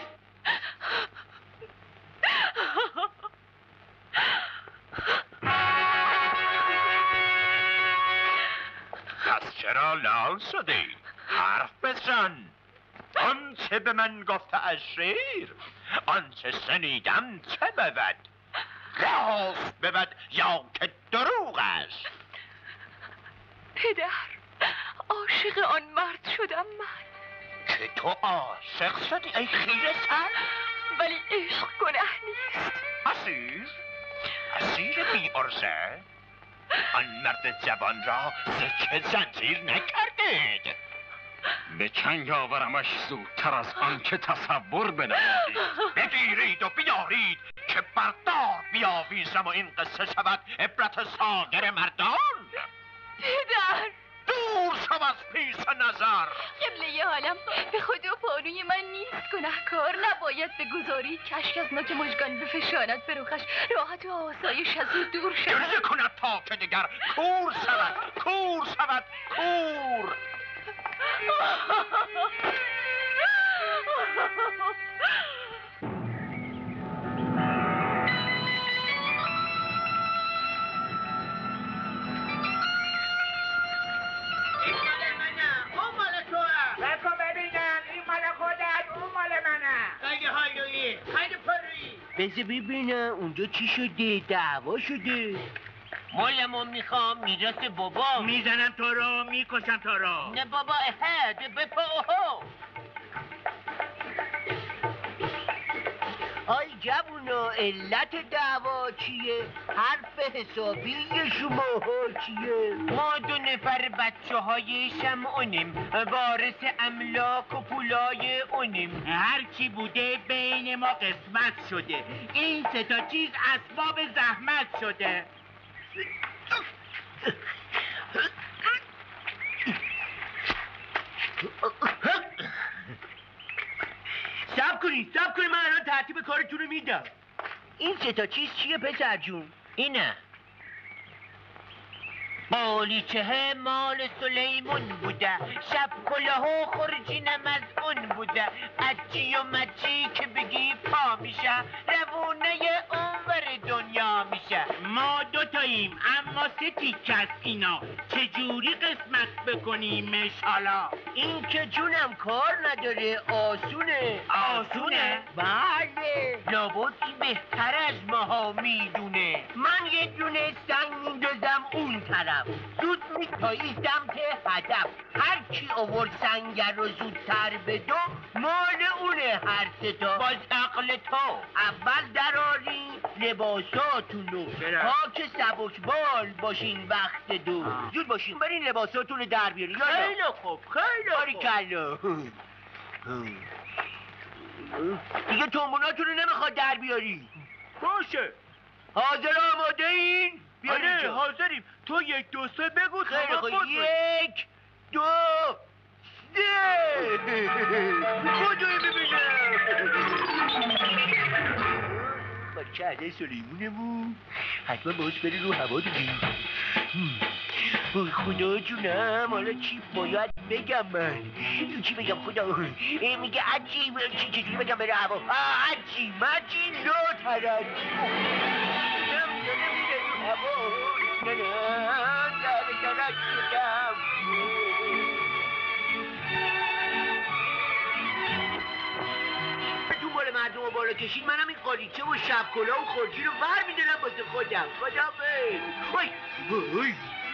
پس چرا لال شدی؟ حرف بزن. آنچه به من گفته از شیر، آنچه شنیدم چه بود؟ راست بود یا که دروغ است؟ پدر، عاشق آن مرد شدم من. که تو عاشق شدی ای خیره سر؟ ولی عشق گناه نیست. اسیر؟ اسیر بی عرضه؟ آن مرد جوان را سکه زنجیر نکردید. به چنگ آورمش زودتر از آن که تصور بنمایید. بگیرید و بیارید که بردار بیاویزم و این قصه شود عبرت ساگر مردان. پدر دور شو از پیش نظر. قبله حالم به خدا پانوی من نیست گناهکار، نباید بگذاری کشک از نوک مژگان بفشاند به رخش، راحت و آسایش از او دور شود. گریه کند تا که دگر کور شود، کور شود، کور. بذار ببینم اونجا چی شده؟ دعوا شده؟ مالمو میخوام میراث بابا. میزنم تو رو، میکشم تو رو. نه بابا احد بپا اوهو. آی جوونا علت دعوا چیه؟ حرف حسابی شماها چیه؟ ما دو نفر بچه های شمعونیم، وارث املاک و پولای اونیم. هر چی بوده بین ما قسمت شده. این سه تا چیز اسباب زحمت شده. سب کنید سب کنید، من الان ترتیب کارتون رو میدم. این سه تا چیز چیه پسر جون؟ اینه بالیچه مال سلیمون بوده، شب کلاه و خرجینم از اون بوده، اجی و مجی که بگی پا میشه، روونه اونور دنیا میشه. ما دو تا تاییم اما سه تیکه است اینا. چجوری قسمت بکنیمش حالا؟ این که جونم کار نداره، آسونه. آسونه؟ بله. لابد این بهتر از ماها میدونه. من یه دونه سنگ میندازم اون طرف، زود میتاییدم که هدف. هر کی آورد سنگ رو زودتر به دو، مال اونه هر سه تا. باز عقل تو اول درارین لباساتونو، تا که سبک بال باشین وقت دو. زود باشین برین لباساتون رو در بیارین. خیلی خوب خیلی خوب. باریکلا. دیگه تنبوناتون رو نمیخواد در بیاری. باشه. حاضر آماده این؟ آره حاضریم. تو یک دو سه بگو. خیلی خوب. یک دو سه. بودوی ببینم. باریکلا سلیمونمون. حتما باش بری رو هوا دیگه. خدا جونم، حالا چی باید بگم من؟ چی بگم خدا؟ میگه عجیب. چجوری بگم بره هوا؟ عجیب مجی نو ترجیح. نمیدونه میره رو هوا. نه نه زهر ترک شدم. تو مال مردم رو بالا کشید، منم این قالیچه و شب کلاه و خورجین رو ور میدارم واسه خودم. خدا بی وای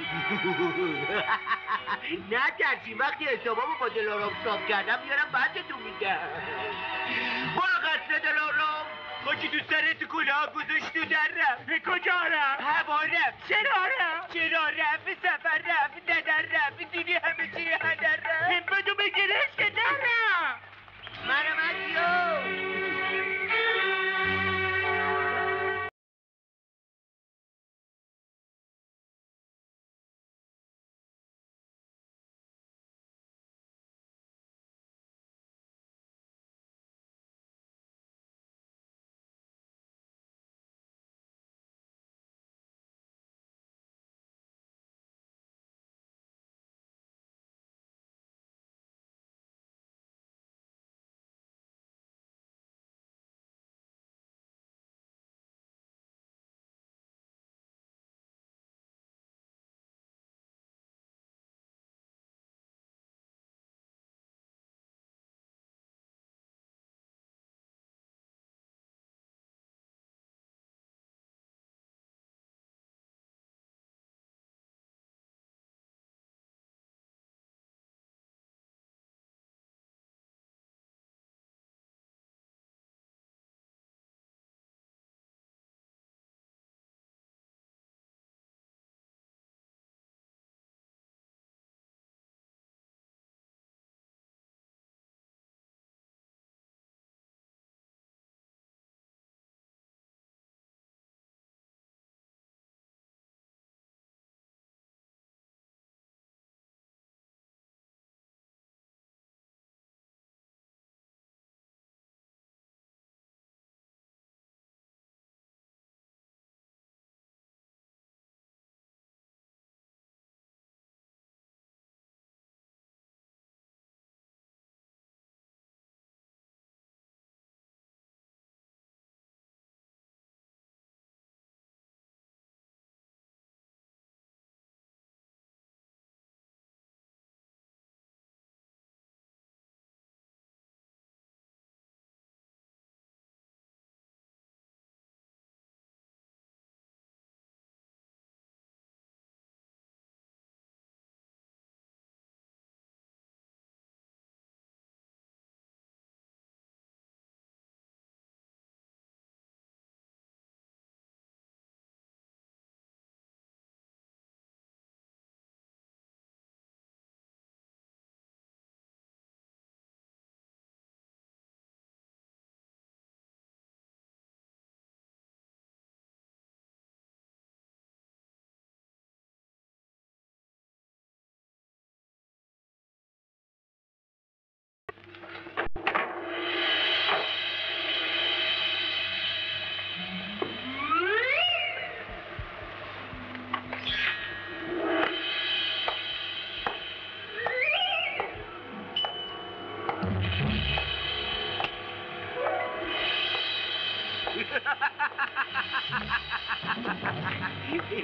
نه ترسی، وقتی حسابامو با دلارام صاف کردم میارم بعدتون میگم. برو قصر دلارام. خاکی تو سرت کلاه گذاشت تو در رفت. کجا رفت؟ هوا رفت. چرا رفت؟ چرا رفت؟ سفر رفت. ندر رفت. دیدی همه چی هدر رفت. بدو بگیرش که در رفت. منم ازیو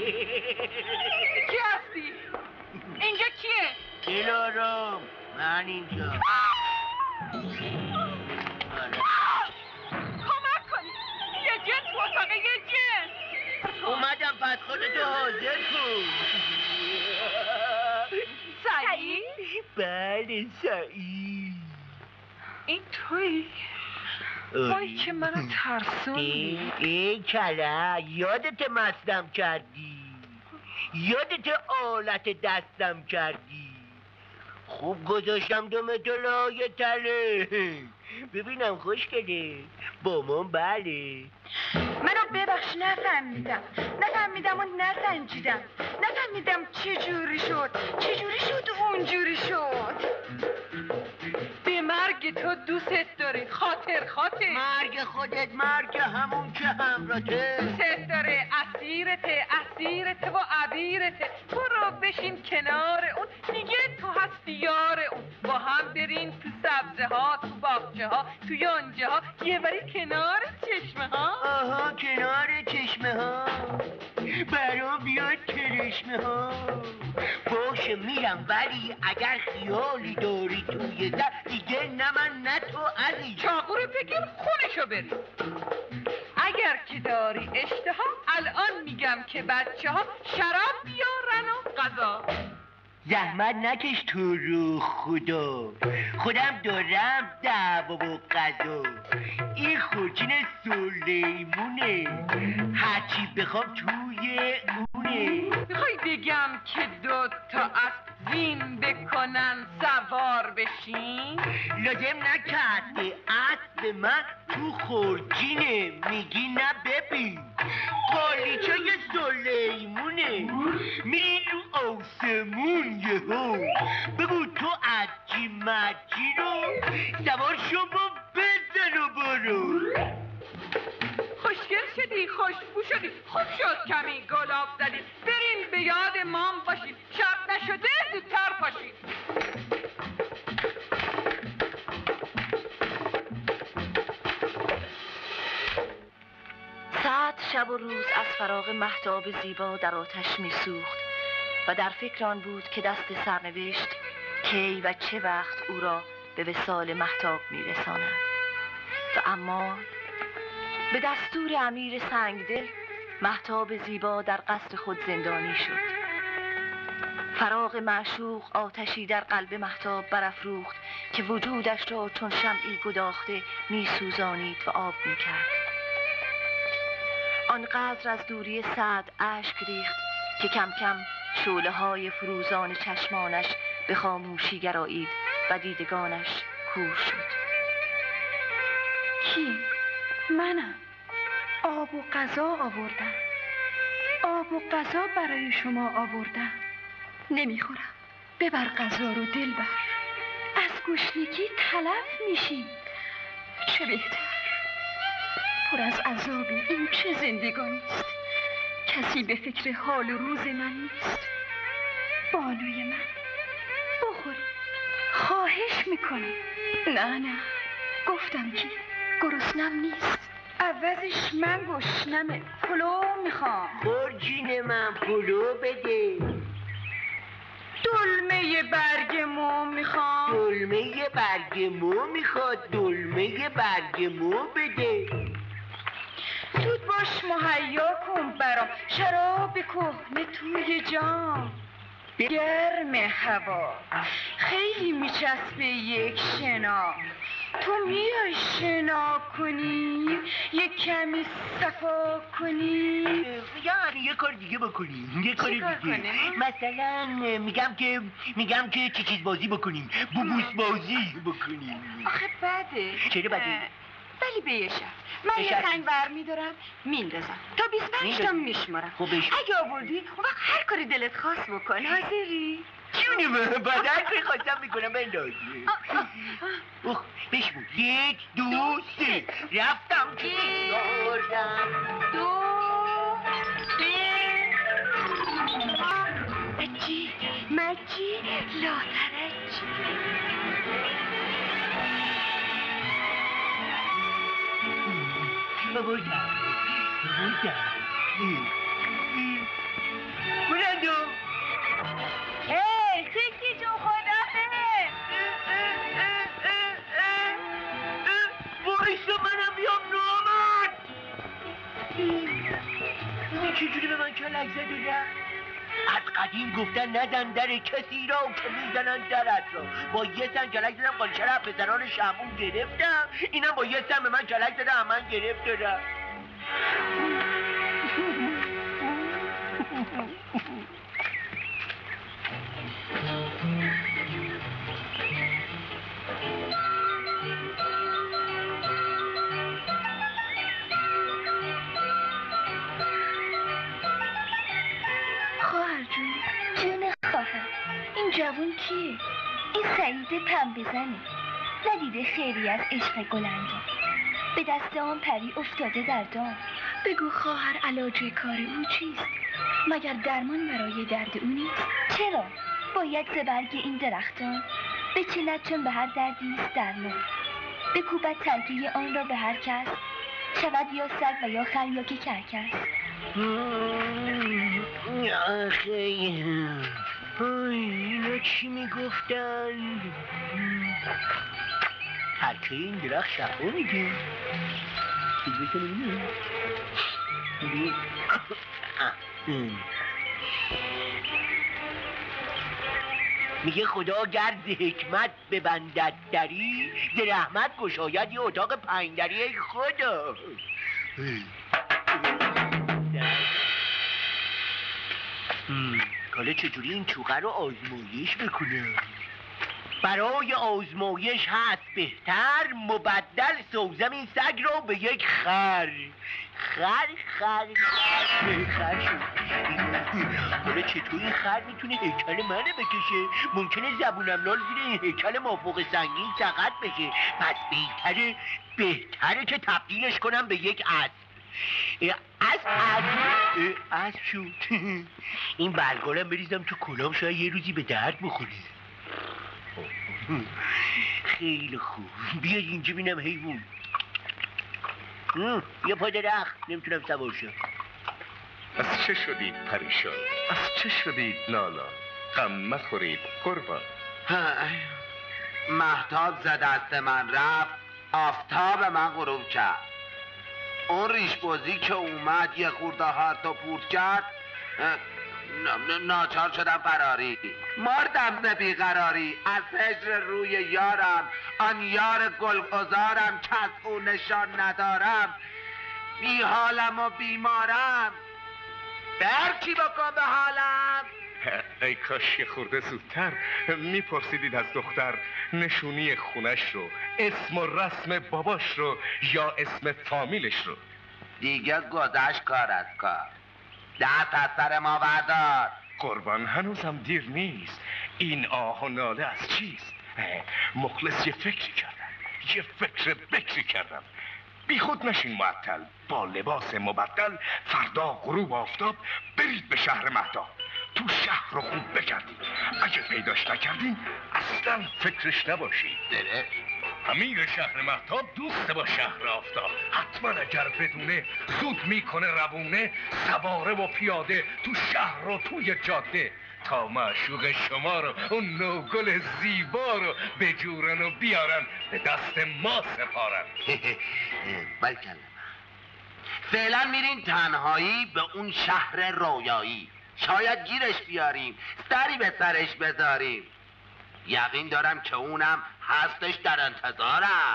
کی هستی؟ اینجا کیه؟ دلارام من اینجا. کمک کنی یه جن تو اتاقه، یه جن. اومدم پس خودتو حاضر کن. سعید؟ بله سعید. این توی؟ وای که منو ترسوندی. ای کله یادت مستم کردی، یادت آلت دستم کردی. خوب گذاشتم دم دلای تله. ببینم خوشگله با من. بله منو ببخش، نفهمیدم نفهمیدم و نسنجیدم، نفهمیدم چجوری شد چجوری شد اونجوری شد. به مرگ تو دوست داری، خاطر خاطر. مرگ خودت مرگ همون که همراته. دوست داره، اسیرته اسیرته و عبیرته. برو بشین کنار اون، میگه تو هستی یار اون. با هم برین تو سبزه ها، تو باغچه ها، تو یانجه ها، یه بری کنار چشمه ها. آها کنار چشمه ها، برام بیاد کرشمه ها. باشه میرم، ولی اگر خیالی داری توی در دیگه نه من نه تو علی. چاقو رو بگیر خونشو بری. اگر که داری اشتها الان میگم که بچه ها شراب بیارن و غذا. زحمت نکش تو رو خدا، خودم دارم دعوا و قضا. این خورجین سلیمونه، هرچی بخوام توی اونه. میخوای بگم که دو تا اسب زین بکنن سوار بشین؟ لازم نکرده اسب من تو خورجینه، میگی نه ببین قالیچای سلیمونه. میری رو آسمون یهو، بگو تو عجی مجی رو سوار شما بزن و برو. خوشگل شدی، خوشبو شدی، خوب شد کمی گلاب زدی. برین به یاد مام باشید، شب نشده زودتر پاشید. سعد شب و روز از فراق مهتاب زیبا در آتش می‌سوخت و در فکر آن بود که دست سرنوشت کی و چه وقت او را به وصال مهتاب می‌رساند. و اما به دستور امیر سنگدل مهتاب زیبا در قصر خود زندانی شد. فراق معشوق آتشی در قلب مهتاب برافروخت که وجودش را چون شمعی گداخته می‌سوزانید و آب می‌کرد. آنقدر از دوری سعد اشک ریخت که کم کم شعله های فروزان چشمانش به خاموشی گرایید و دیدگانش کور شد. کی؟ منم. آب و غذا آوردم. آب و غذا برای شما آوردم. نمیخورم. ببر غذا رو دلبر. از گشنگی تلف میشی. چه بهتر. پر از عذابی، این چه زندگانی است. کسی به فکر حال و روز من نیست. بانوی من بخوری. خواهش میکنم. نه نه گفتم که گرسنم نیست. عوضش من گشنمه. پلو میخوام. خورجین من پلو بده. دلمه برگ مو میخوام. دلمه برگ مو میخواد. دلمه برگ مو بده. زود باش مهیا کن برام شراب کهنه توی جام. گرم هوا خیلی میچسبه یک شنا. تو میای شنا کنی یه کمی صفا کنی. یعنی یه کار دیگه بکنیم. یه کار دیگه مثلا میگم که میگم که چی چیز بازی بکنیم. بوبوس بازی بکنیم. آخه بده. چرا بده؟ ولی به یه شرط. من یه سنگ ور میدارم میندازم تا بیست و پنج تا میشمارم. اگه آوردی اون وقت هر کاری دلت خواست بکن. حاضری؟ جونی من بعد هر کاری خواستم میکنم بندازی. اوه بشمون. یک دو سه رفتم که آوردم. دو سه مجی مجی لاترجی. بابا بابا اینا چجوری به من کلک زده را؟ از قدیم گفتن نزن در کسی را که میزنن درت را. با یه سن کلک زدم قانچه را پسران شمون گرفتم، اینم با یه سن به من کلک زده هم من گرفته را. خواهر جون، جون خواهر، این جوون کیه؟ این سعید پم بزنه. ندیده خیری از عشق گلندام، به دست آن پری افتاده در دام. بگو خواهر علاج کار او چیست؟ مگر درمان برای درد او نیست؟ چرا؟ باید ز برگ این درختان بچلد، چون به هر دردی است درمان. بکوبد ترکیه آن را به هر کس، شود یا سگ و یا خر یا که کرکس. آخه اینا چی میگفتن؟ ترکیه این درخت شفا میگه. میگه خدا گرد حکمت ببندد دری، ز رحمت گشاید یه اتاق پنج دری. ای خدا حالا چجوری این چوغه رو آزمایش بکنم؟ برای آزمایش هست بهتر مبدل سوزم این سگ رو به یک خر. خر خر خر خر شد. حالا چطور این خر میتونه هیکل منو بکشه؟ ممکنه زبونم لال زیر این هیکل مافوق سنگین سقط بشه. پس بهتره بهتره که تبدیلش کنم به یک اسب. اسب اسب اسب شد. این برگارم بریزم تو کلام، شاید یه روزی به درد بخوره. خیلی خوب، بیاد اینجا بینم حیوان. یه پا درخت نمیتونم سوار شم. از چه شدید پریشان؟ از چه شدید لالا؟ غم مخورید قربان. مهتاب ز دست من رفت، آفتاب من غروب کرد. اون ریش بازی که اومد یه خورده هارت و پورت کرد، ناچار شدم فراری. مردم ز بیقراری از هجر روی یارم، آن یار گلگذارم که از او نشان ندارم. بی حالم و بیمارم، برچی بکن به حالم. ای کاش یه خورده زودتر میپرسیدید از دختر نشونی خونش رو، اسم و رسم باباش رو یا اسم فامیلش رو. دیگه گذشت کار از کار، دست از سر ما بردار. قربان هنوزم دیر نیست. این آه و ناله از چیست؟ مخلص یه فکری کردم، یه فکر بکری کردم. بی خود نشین معطل، با لباس مبدل فردا غروب آفتاب برید به شهر مهتاب. تو شهر رو خوب بگردید، اگه پیداش نکردین اصلا فکرش نباشید. دره امیر شهر مهتاب دوست با شهر آفتاب، حتما اگر بدونه زود میکنه روونه، سواره و پیاده تو شهر و توی جاده، تا معشوق شما رو اون نوگل زیبا رو بجورن و بیارن به دست ما سپارن. بلکن فعلا میرین تنهایی به اون شهر رویایی، شاید گیرش بیاریم، سری به سرش بذاریم. یقین دارم که اونم هستش در انتظارم.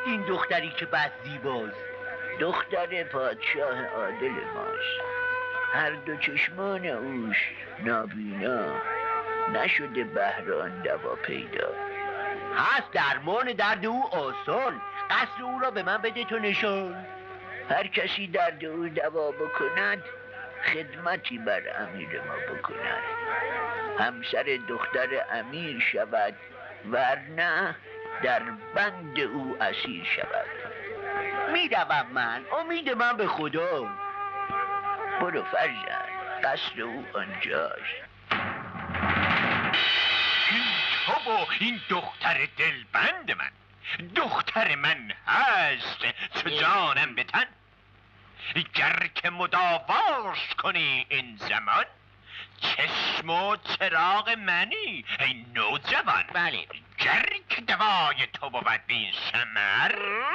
این دختری که بس زیباست؟ دختر پادشاه عادل ماست. هر دو چشمان اوش نابینا، نشده بهر آن دوا پیدا. هست درمان درد او آسان، قصر او را به من بده تو نشان. هر کسی درد او دوا بکند، خدمتی بر امیر ما بکند. همسر دختر امیر شود، ورنه در بند او اسیر شود. میروم من، امید من به خدا. برو فرزند، قصر او آنجاست. این تو و این دختر دلبند من، دختر من هست چو جانم به تن. گر که مداواش کنی این زمان، چشم و چراغ منی ای نوجوان. بله. گر که دوای تو بود این شمر،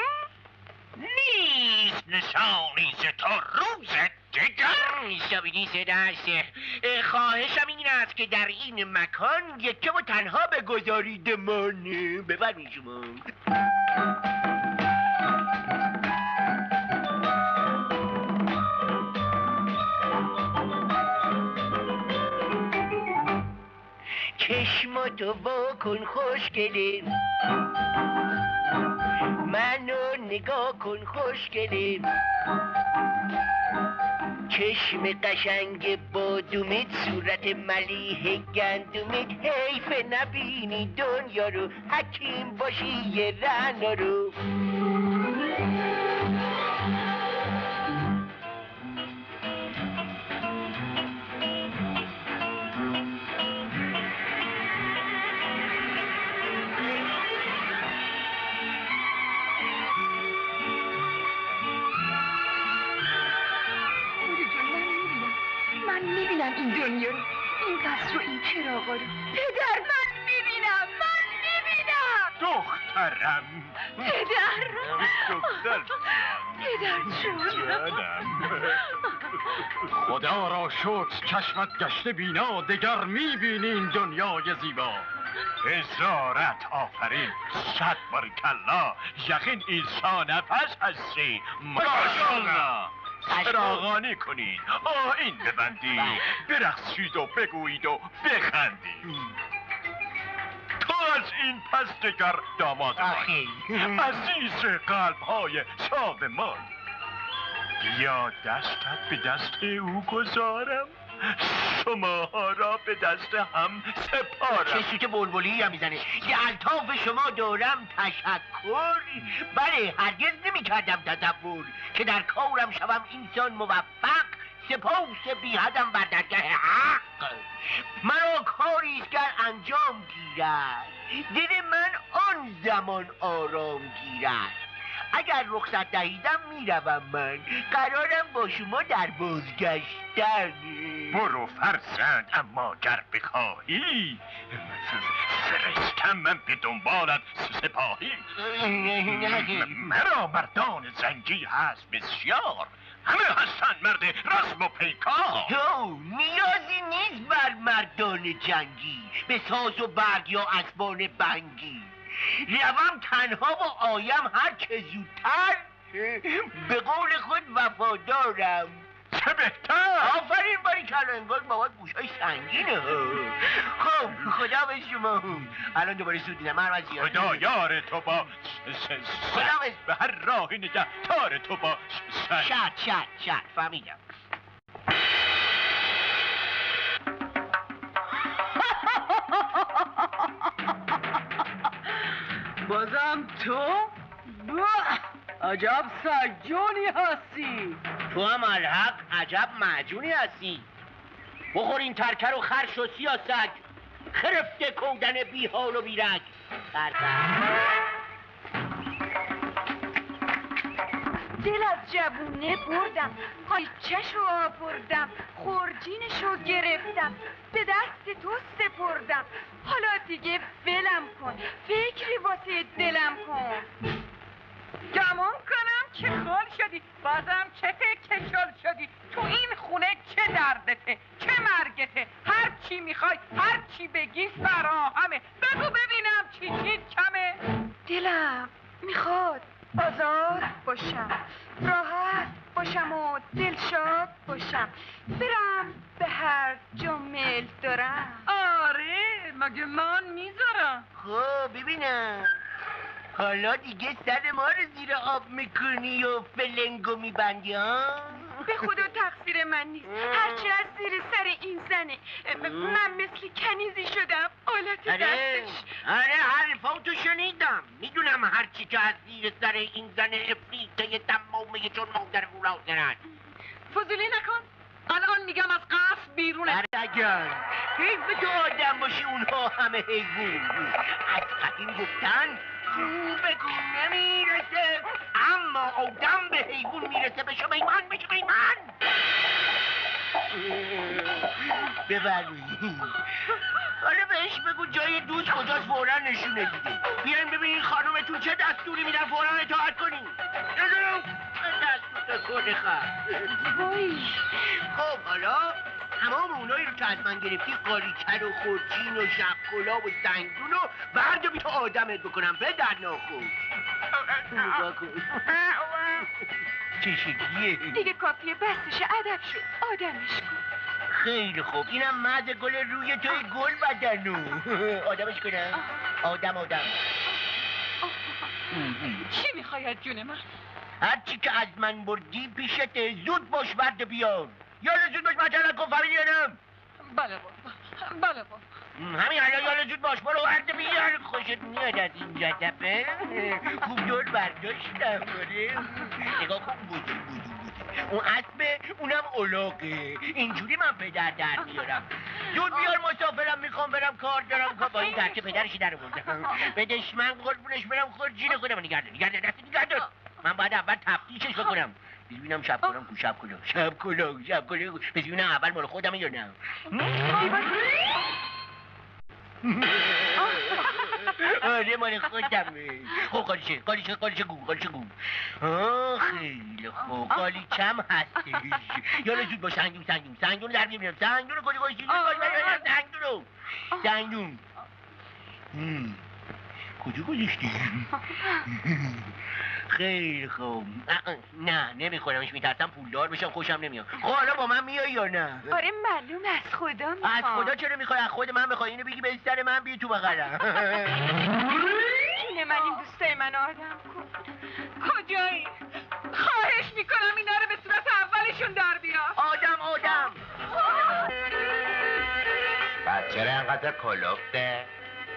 نیست نشانی ز تو روز دگر. شبیدی سدرسه، خواهشم این است که در این مکان یکه و تنها بگذارید من. بفرمایید شما. چشماتو وا کن خوشگله، منو نگاه کن خوشگله. چشم قشنگ بادومت، صورت ملیح گندومت. حیف نبینی دنیا رو، حکیم باشی یه رعنا رو. این دنیا رو، این قصر و این چراغا رو. پدر، من میبینم، من میبینم. دخترم. پدر. دختر پدر جونم. خدا را شکر چشمت گشته بینا، دگر میبینی این دنیای زیبا. هزارت آفرین، صد بارکالله، یقین عیسی نفس هستی. ماشاءالله. چراغانی کنید، آیین ببندید، برقصید و بگویید و بخندید. تو از این پس دگر داماد من، عزیز قلب های شاد من. بیا دستت به دست او گذارم، شماها را به دست هم سپارم. چه سوت بلبلی هم میزنه. یه الطاف شما دارم تشکر. بله، هرگز نمی کردم تصور که در کارم شوم انسان موفق، سپاس بی حدم بر درگاه حق. مرا کاری است گر انجام گیرد، دل من آن زمان آرام گیرد. اگر رخصت دهیدم میروم من، قرارم با شما در بازگشتن. برو فرزند، اما گر بخواهی فرستم من به دنبالت سپاهی. مرا مردان زنگی هست بسیار، همه هستن مرد رزم و پیکار. تو نیازی نیست بر مردان جنگی، به ساز و برگ یا اسبان بنگی. روم تنها و آیم هر که زودتر، به قول خود وفادارم. چه بهتر. آفرین باریکلا، انگار بابات گوشای سنگینه. خب خدا به شما. الان دوباره سود دیدم. خدا یار تو با خدا به هر راهی نگه تار تو با شد شد شد فهمیدم. بازم تو؟ عجب سجونی هستی. تو هم الحق عجب معجونی هستی. بخور این ترکه رو خرش و سیاسک، خرفته کودن بی حال و بی رنگ. دل از جوونه بردم، قایچه‌شو آوردم، خورجینشو گرفتم، به دست تو سپردم. حالا دیگه ولم کن، فکری واسه دلم کن. گمان کنم که خال شدی، بازم چه فکر شل شدی. تو این خونه چه دردته، چه مرگته. هر چی میخوای، هر چی بگی فراهمه. بگو ببینم چی چی کمه. دلم میخواد باشم، راحت باشم و دلشاد باشم، برم به هر جا میل دارم. آره مگه من میذارم. خب ببینم حالا دیگه سر ما رو زیر آب میکنی و فلنگو میبندی ها؟ به خدا تقصیر من نیست، هرچی از زیر سر این زنه. من مثل کنیزی شدم آلت آره دستش. آره حرفاتو شنیدم، میدونم هرچی که از زیر سر این زن افریقه تمامه چون مادر فولاد دارن. فضولی نکن، الان میگم از قصر بیرونه. اگر حیف تو آدم باشی اونها همه حیوون. از قدیم گفتن گو به گو نمیرسه، اما آدم به حیوان میرسه. بشو میمن بشو میمن ببرید. حالا بهش بگو جای دوست کجاست فورا نشونه دیده. بیاین ببینین خانومتون چه دستوری میدن فورا اطاعت کنین. ندارم دستور کنه خواهد. وای خب حالا تمام اونایی رو که از من گرفتی قالیچر و خورچین و شبکلا و سنگدون و برد بی تو آدمت بکنم به در ناخوش. نگاه کن چه شکلیه. دیگه کافیه بسش ادب شد، آدمش کن. خیلی خوب اینم مد گل روی توی گل بدنو. آدمش کنم. آدم آدم چی میخوای از جون من؟ هرچی که از من بردی پیشته، زود باش برد بیار. یالا زود باش مطلع کن فهمیدی یا نه؟ بله بابا بله بابا. همین الان یالا زود باش برو برد بیار. خوشت میاد از اینجا دفعه خوب دور برداشتم. نگاه کن بودی بودی بودی اون اسبه اونم اولاقه. اینجوری من پدر در میارم. زود بیار مسافرم میخوام برم کار دارم. با این درک پدرشی در بردم. بدش من قربونش برم خورجین خودم نگرده نگرده دست نگرده. من باید اول تفتیشش بکنم ببینم شب کنم کو شب کلا شب کلا شب کلا ببینم اول مال خودم یا نه. آره مال خودمه. خب قالیچه قالیچه قالیچه گو قالیچه گو. آه خیلی خوب قالیچم هستش. یالا زود باش سنگدون سنگدون سنگدون در میبینم. سنگدون رو کجا گوشتی؟ سنگدون رو سنگدون کجا گذاشتی؟ خیلی خوب. نه نمیخورمش، میترسم پولدار بشم خوشم نمیاد. خب حالا با من میای یا نه؟ آره معلوم از خدا میخوام. از خدا چرا میخوای؟ از خود من بخوای. اینو بگی به سر من بی تو بغلم. جون من این دوستای من آدم کن. کجایی؟ خواهش میکنم اینا رو به صورت اولشون در بیار. آدم آدم بچه را انقدر کلفته.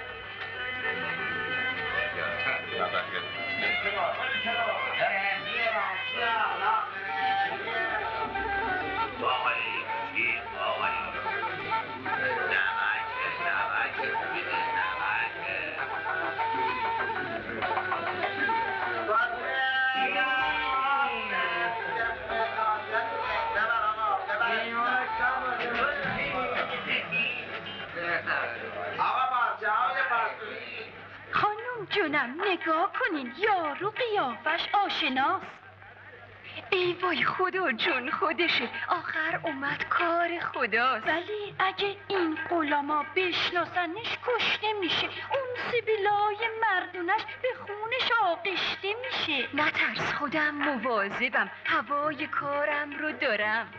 خانم جونم نگاه کنین، یارو قیافش آشناست. ای وای خدا جون خودشه، آخر اومد کار خداست. ولی اگه این غلاما بشناسنش کشته میشه، اون سبیلای مردونش به خونش آغشته میشه. نترس خودم مواظبم، هوای کارم رو دارم.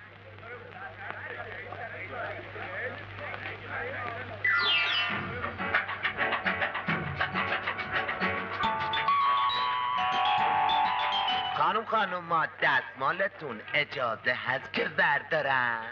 خانم خانم ما دستمالتون اجازه هست که بردارم؟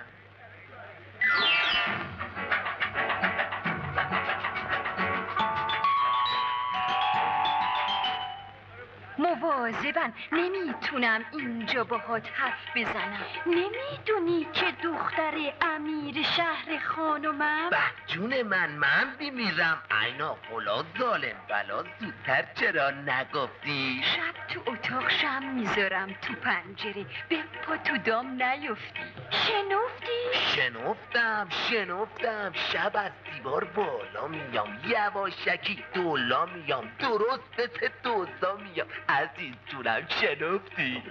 مواظبن، نمیتونم اینجا باهات حرف بزنم. نمیدونی که دختر امیر شهر خانومم؟ به جون من من بیمیرم. اینا خلا ظالم بلا، زودتر چرا نگفتی؟ شب تو اتاق شم میذارم تو پنجره، به پا تو دام نیفتی. شنفتی؟ شنفتم شنفتم شب از دیوار بالا میام، یواشکی دولا میام، درست مثل دوزا میام. عزیز جونم شنفتی؟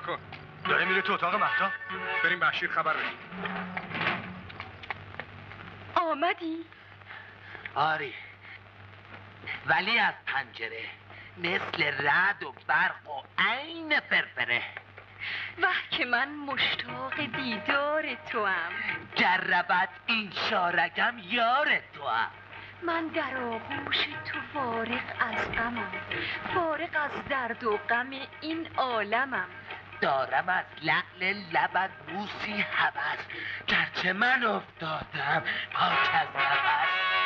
نگاه کن، داره میره تو اتاق مهتاب. بریم به اشیر خبر بدیم. آمدی؟ آری، ولی از پنجره مثل رعد و برق و عین فرفره. وح که من مشتاق دیدار تو هم. جربت این شارگم یار تو هم. من در آغوش تو فارغ از غمم، فارغ از درد و غم این عالمم. دارم از لعل لبت بوسی هوس، گرچه من افتادم پاک از نفس.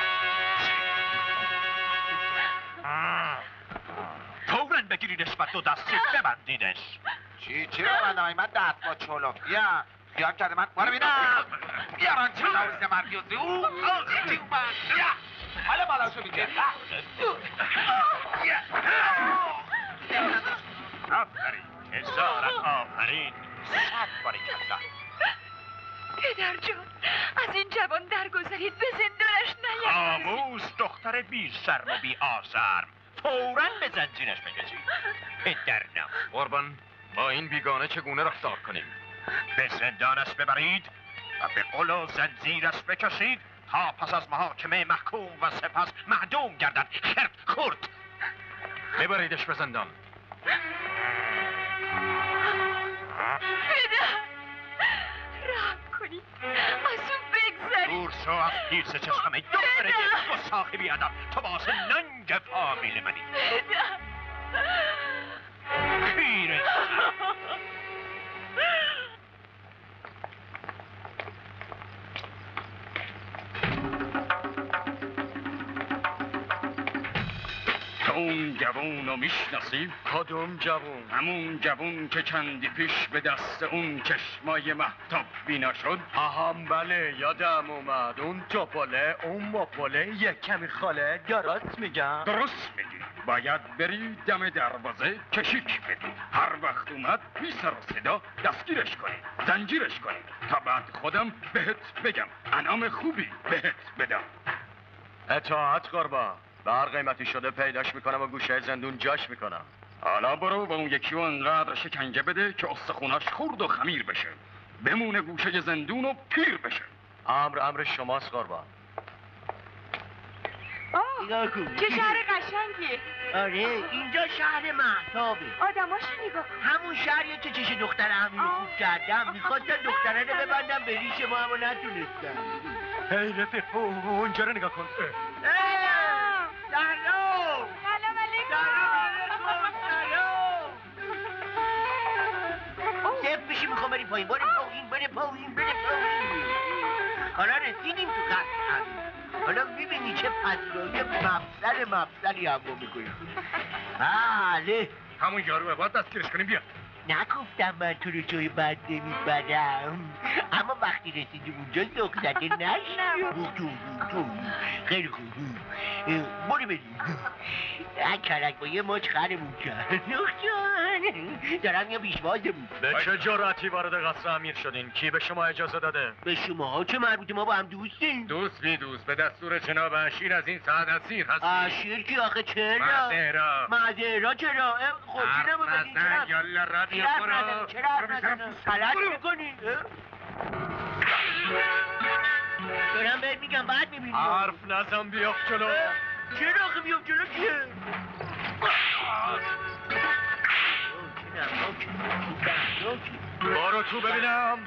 فوراً بگیریدش و دو دستی ببندیدش. چی چی رو بندم؟ من دست با چلوفیم خیال کرده من بارو بینم. بیاران چه نویز مرگیوزی او چی اومد. حالا بالا شو بیده. آفرین هزار آفرین. صد باریکالله. پدر جان، از این جوان درگذرید، به زندانش نیندازید. آموز دختر بی شرم و بی آزرم، فوراً به زنجیرش بکشید. پدرنم قربان، با این بیگانه چگونه رفتار کنیم؟ به زندانش ببرید و به قل و زنجیرش بکشید تا پس از محاکمه محکوم و سپس معدوم گردد. خرد خورد. ببریدش به زندان. پدر، رحم کنید، از اون بگذارید. دور شو از پیش چشمه دختر گستاخ بیادم. تو واسه ننگ فامیل منی. پدر خیره اون جوون رو میشناسی؟ کدوم جوون؟ همون جوون که چندی پیش به دست اون چشمای مهتاب بینا شد. آهام بله یادم اومد. اون توپله اون مپله یک کمی خاله. درست میگم؟ درست میگی. باید بری دم دروازه کشیک بدی. هر وقت اومد بی سر و صدا دستگیرش کنی، زنجیرش کنی تا بعد خودم بهت بگم انعام خوبی بهت بدم. اطاعت قربان. به هر قیمتی شده پیداش میکنم و گوشه زندون جاش میکنم. حالا برو و اون یکی رو انقدر شکنجه بده که استخوناش خورد و خمیر بشه، بمونه گوشه زندون و پیر بشه. امر امر شماست قربان. آه، چه شهر قشنگیه. آره اینجا شهر مهتابه. آدماشو نگاه کن. همون شهریه که چش دختر همین رو خوب کردم. میخواستن دختره رو ببندم به ریش ما، اما نتونستم. هی رفیق اونجا رو نگاه کن. سلام سلام علیکم. سلام سف بشی، میخوام بریم پایین. بریم پایین بریم پایین بریم پایین. حالا رسیدیم تو خط همین. حالا میبینی چه پذیرایی مفصل مفصلی هم میکنیم. بله همون یارو باید دستگیرش کنیم. بیا. نگفتم من تو رو جای بد نمیبرم، اما وقتی رسیدیم اونجا زخزده نشی. خیلی خوب. برو بریم. کرک با یه ماچ خرمون کرد. نخجان دارم یا بیشوازمون. به چه جرأتی وارد قصر امیر شدین؟ کی به شما اجازه داده؟ به شما ها چه مربوطه؟ ما با هم دوستیم. دوست بی دوست به دستور جناب اشیر از این ساعت اسیر هستی. اشیر کی آخه؟ چرا؟ مزهرا. مزهرا چرا؟ خودی نبودن چرا؟ یالا را بیا برو. چرا حرف نزنم؟ غلط میکنی؟ دارم بهت میگم بعد میبینی. حرف نزن بیاف جلو. چرا آخه بیام جلو که؟ بارو تو ببینم.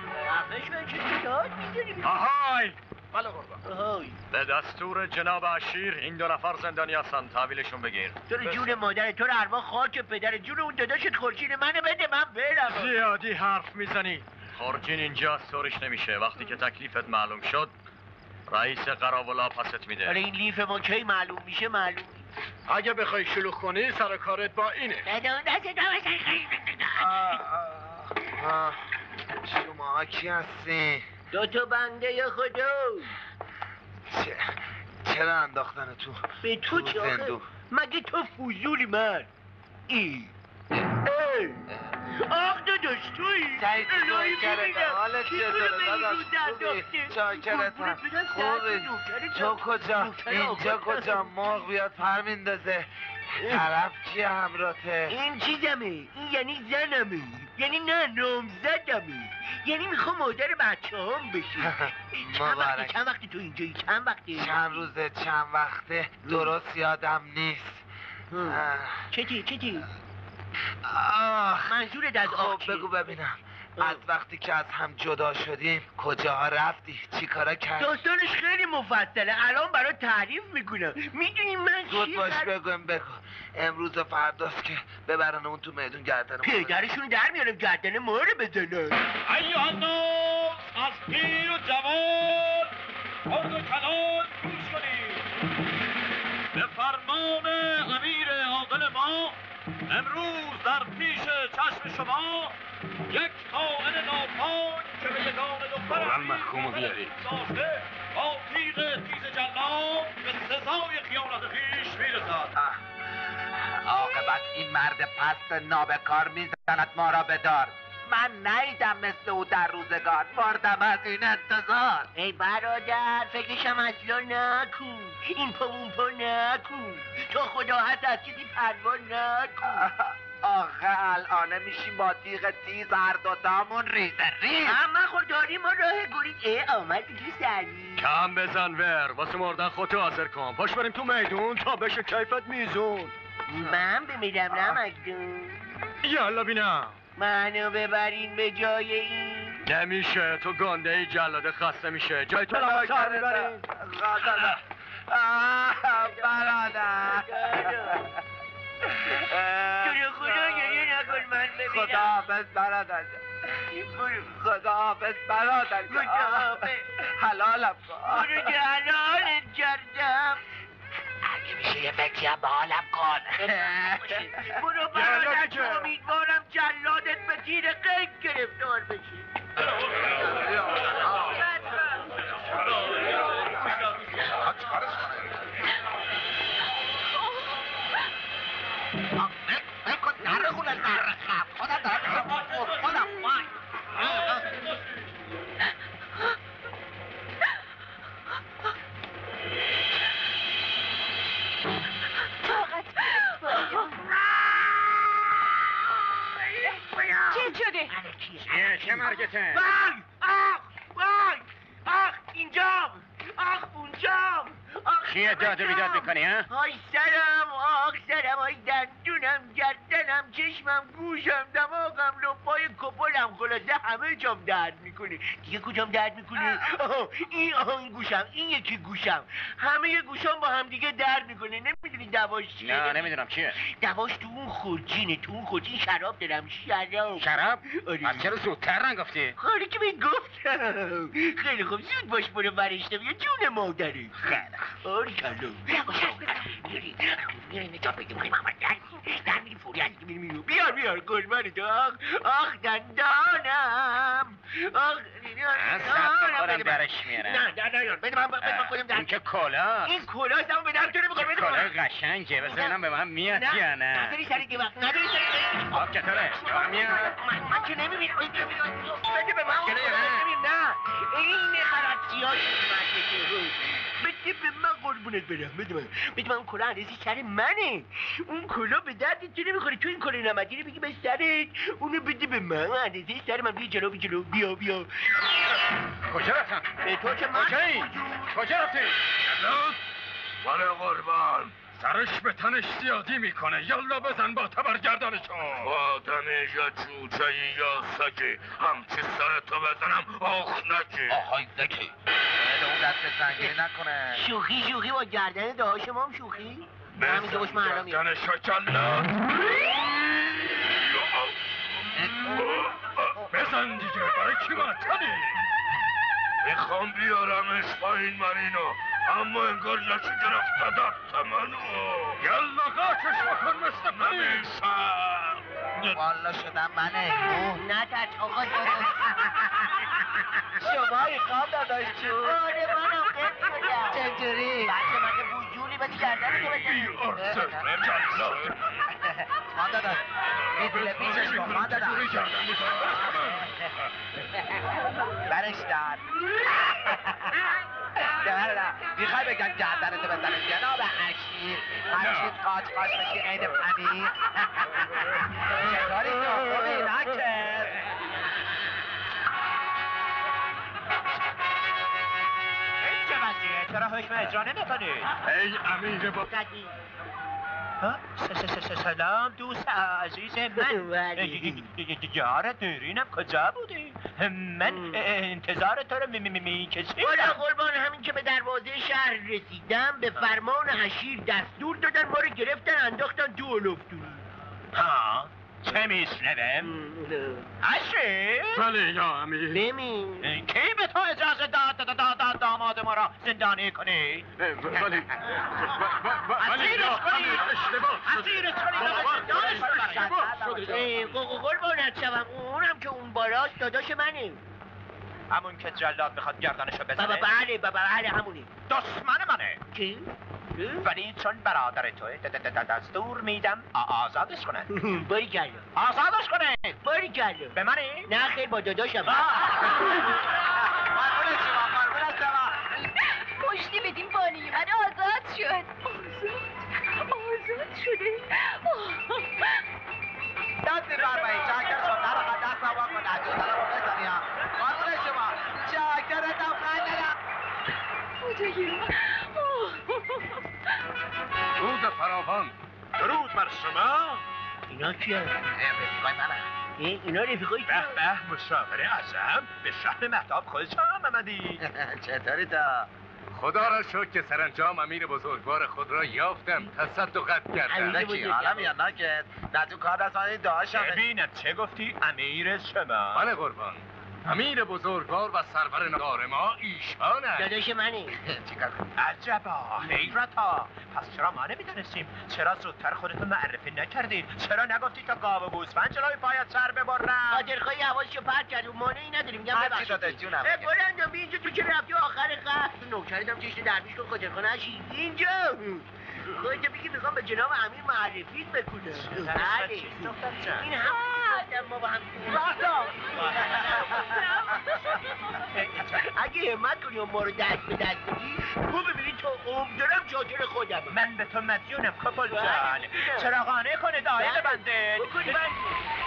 آهای بله قربان. آهای به دستور جناب اشیر این دو نفر زندانی هستن. تحویلشون بگیر. تو رو جون مادر تو رو اروا خاک پدر جون اون داداشت خورشید منو بده من برم. زیادی حرف میزنی. خورجین اینجا سورش نمیشه. وقتی که تکلیفت معلوم شد رئیس قراولا پست میده. آره این لیف ما کی معلوم میشه؟ معلوم اگه بخوای شلوغ کنی سر کارت با اینه. شما کی هستی؟ دو تا بنده خدا. چه؟ چرا انداختن تو؟ به تو چه آخه؟ مگه تو فوزولی من؟ ای ای آخ داداش توی سعید الهی چاکرتم ببینم حالت چطوره داداش خوبی چاکرتم خوبی تو کجا اینجا کجا مرغ بیاد پر میندازه طرف کی همراته این چیزمه این یعنی زنمه یعنی نه نامزدمه یعنی میخوام مادر بچه هم بشه چند وقتی چند وقتی تو اینجایی چند وقتی چند روزه چند وقته درست یادم نیست چتی چتی آخ منظورت از آخ خب بگو ببینم از وقتی که از هم جدا شدیم کجاها رفتی چی کارا کردی داستانش خیلی مفصله الان برای تعریف میکنم میدونی من زود باش بگم بگو امروز و فرداست که ببرن اون تو میدون گردن پدرشون در میارم گردن ما رو بزنن ایها الناس از پیر و جوان مرد و کلان گوش کنید به فرمان امیر عاقل ما امروز در پیش چشم شما یک خائن ناپاک که به یگان دختر محکومو بیارید داشته با تیغ تیز جلاد به سزای خیانت خویش میرسد عاقبت این مرد پست نابکار میزند ما را به دار من نیدم مثل او در روزگار مردم از این انتظار ای برادر فکرشم اصلا نکن این پا اون پا نکن تو خدا هست از چیزی پروا نکن آخه الانه میشیم با تیغ تیز هر دوتامون ریزه ریز اما خود داریم ما راه گورید ای آمدی تو سری کم بزن ور واسه مردن خودتو حاضر کن پاش بریم تو میدون تا بشه کیفت میزون من بمیرم نمکدون یالا بینم منو ببرین به جای این نمیشه تو گنده ای جلاده خسته میشه جای تو لما سر میبرین برادر تو رو خدا گریه نکن من ببینم خدا حافظ برادر خدا حافظ برادر خدا حافظ حلالم کن برو که حلالت کردم اگه میشه یه فکری هم به حالم کن برو برادر تو امیدوارم جلادت به تیر قیب گرفتار بشی بکن در خونه در خب خودم دارم خودم وای چه شده؟ چیه چه مرگته؟ وای آخ وای آخ اینجام آخ اونجام آخ چیه داد و بیداد میکنی ها؟ آی سرم آخ سرم آی دندونم گردنم چشمم گوشم دماغم لپای کپلم خلاصه همه جام درد میکنه دیگه کجام درد میکنه؟ آه این آه این گوشم این یکی گوشم همه گوشام با هم دیگه درد میکنه نمیدونی دواش چیه؟ نه نمیدونم چیه؟ دواش تو اون خورجینه تو اون خورجین شراب دارم شراب شراب؟ آره. از چرا زودتر نگفتی؟ حالا که می گفتم خیلی خوب زود باش برو برشتم یا جون مادری خیلی آره کلو میریم نجات بگیم خیلی محمد در میریم فوری از میریم میریم بیار بیار قربانت آخ آخ دندانم آخ سب خودم درش میارم نه نه نه بده من بده من خودم در این که کلاست این کلاست اما به در تو نمیخوام بده کلاه قشنگه بذار ببینم به من میاد یا نه نداری سری که وقت نداری سری آب چطوره؟ میاد من من که نمیبینم بده به من نه این خرطی های بده به من قربونت برم بده من بده من اون کلاه اندازی سر منه اون کلاه به درد تو نمیخوره تو این کلاه نمدی رو بگی به سرت اونو بده به من اندازه سر من بیا جلو بیا جلو بیا بیا کجا رفتم؟ به تو که من کجایی؟ کجا رفتی؟ جلاد بله قربان سرش به تنش زیادی میکنه یالا بزن با تبرگردنشو آدمی یا چوچه یا سگی همچی سر تو بزنم آخ نکی آهای زکی اون دست سنگینی نکنه شوخی شوخی با گردن دهه شما هم شوخی همین که باش من الان میام گردنشو جلاد بزن دیگه برای کی معطلی؟ میخوام بیارمش پایین مرینو اما انگار یکی گرفته دست منو یالا قاچش بکن مثل پنیر نمیشم والا شدم منه نه ترس آقا شما ایقام داداش چون آره منم قد شدم چجوری؟ بچه من وجولی بدی گردن تو بزنی ارسل جلاد مان داداش میدیله پیشش کن مان داداش برش دار میخوای بگم گردنتو بزنه جناب اشیر همچین قاچ قاچ بشی عید پنیر چطوری تو خوبی نکر این چه وضعیه؟ چرا حکم اجرا نمی‌کنی؟ ای امیر با سلام دوست عزیز من یار دیرینم کجا بودی؟ من انتظار تو رو میکشیدم والا قربان همین که به دروازه شهر رسیدم به فرمان حشیر دستور دادن ما رو گرفتن انداختن تو اولفتونی ها؟ چه میشنوم؟ حشیر؟ بله یا امیر بمین کی به تو اجازه داد داد داد داماد ما را زندانی کنی؟ ولی اسیرش کنی اسیرش کنی قربانت شوم اونم که اون بالاست داداش منه همون که جلاد میخواد گردنشو بزنه؟ بابا بله بابا بله همونی دشمن منه کی؟ ولی چون برادر توی دستور میدم آزادش کنه باری کلا آزادش کنه باری کلا به منی؟ نه خیلی با داداشم قربونت شما قربونت شما مشتی بدیم بانی من آزاد شد آزاد آزاد شده دست بفرمایید چاکر شما در خواهد دست سوا کن عجب دارم رو بزنی ها قربونت شما چاکرتم خندرم خدایا درود فراوان درود بر شما اینا کیه؟ رفیقای منم اینا رفیقای به به مشاور اعظم به شهر مهتاب خودش هم آمدی چطوری تا؟ خدا را شکر که سرانجام امیر بزرگوار خود را یافتم تصدقت کردم نکی حالا میاد نکت نه تو کار دست من داشتم ببینم چه گفتی امیر شما؟ بله قربان امیر بزرگوار و سرور نگار ما ایشان است داداش منی چیکار کنی؟ عجبا حیرتا پس چرا ما نمیدونستیم چرا زودتر خودتو معرفی نکردی چرا نگفتی تا گاو و گوسفند جلوی پایت سر ببرن خاطرخواهی حواسشو پرت کرد و مانعی نداریم میگم هرچی ببخشید داداش جونم اه، بلندم بیا اینجا تو که رفتی آخر قصد نوکرتم چشم درویش کن خاطرخواه نشی اینجا خودتو بگی میخوام به جناب امیر معرفیت بکنم بله این هم گفتم ما با هم اگه همت کنی و ما رو دست به دست بدی تو ببینی تو عمر دارم چادر خودم من به تو مدیونم کپل جان چراغانه کنه دایه بنده بکنی بنده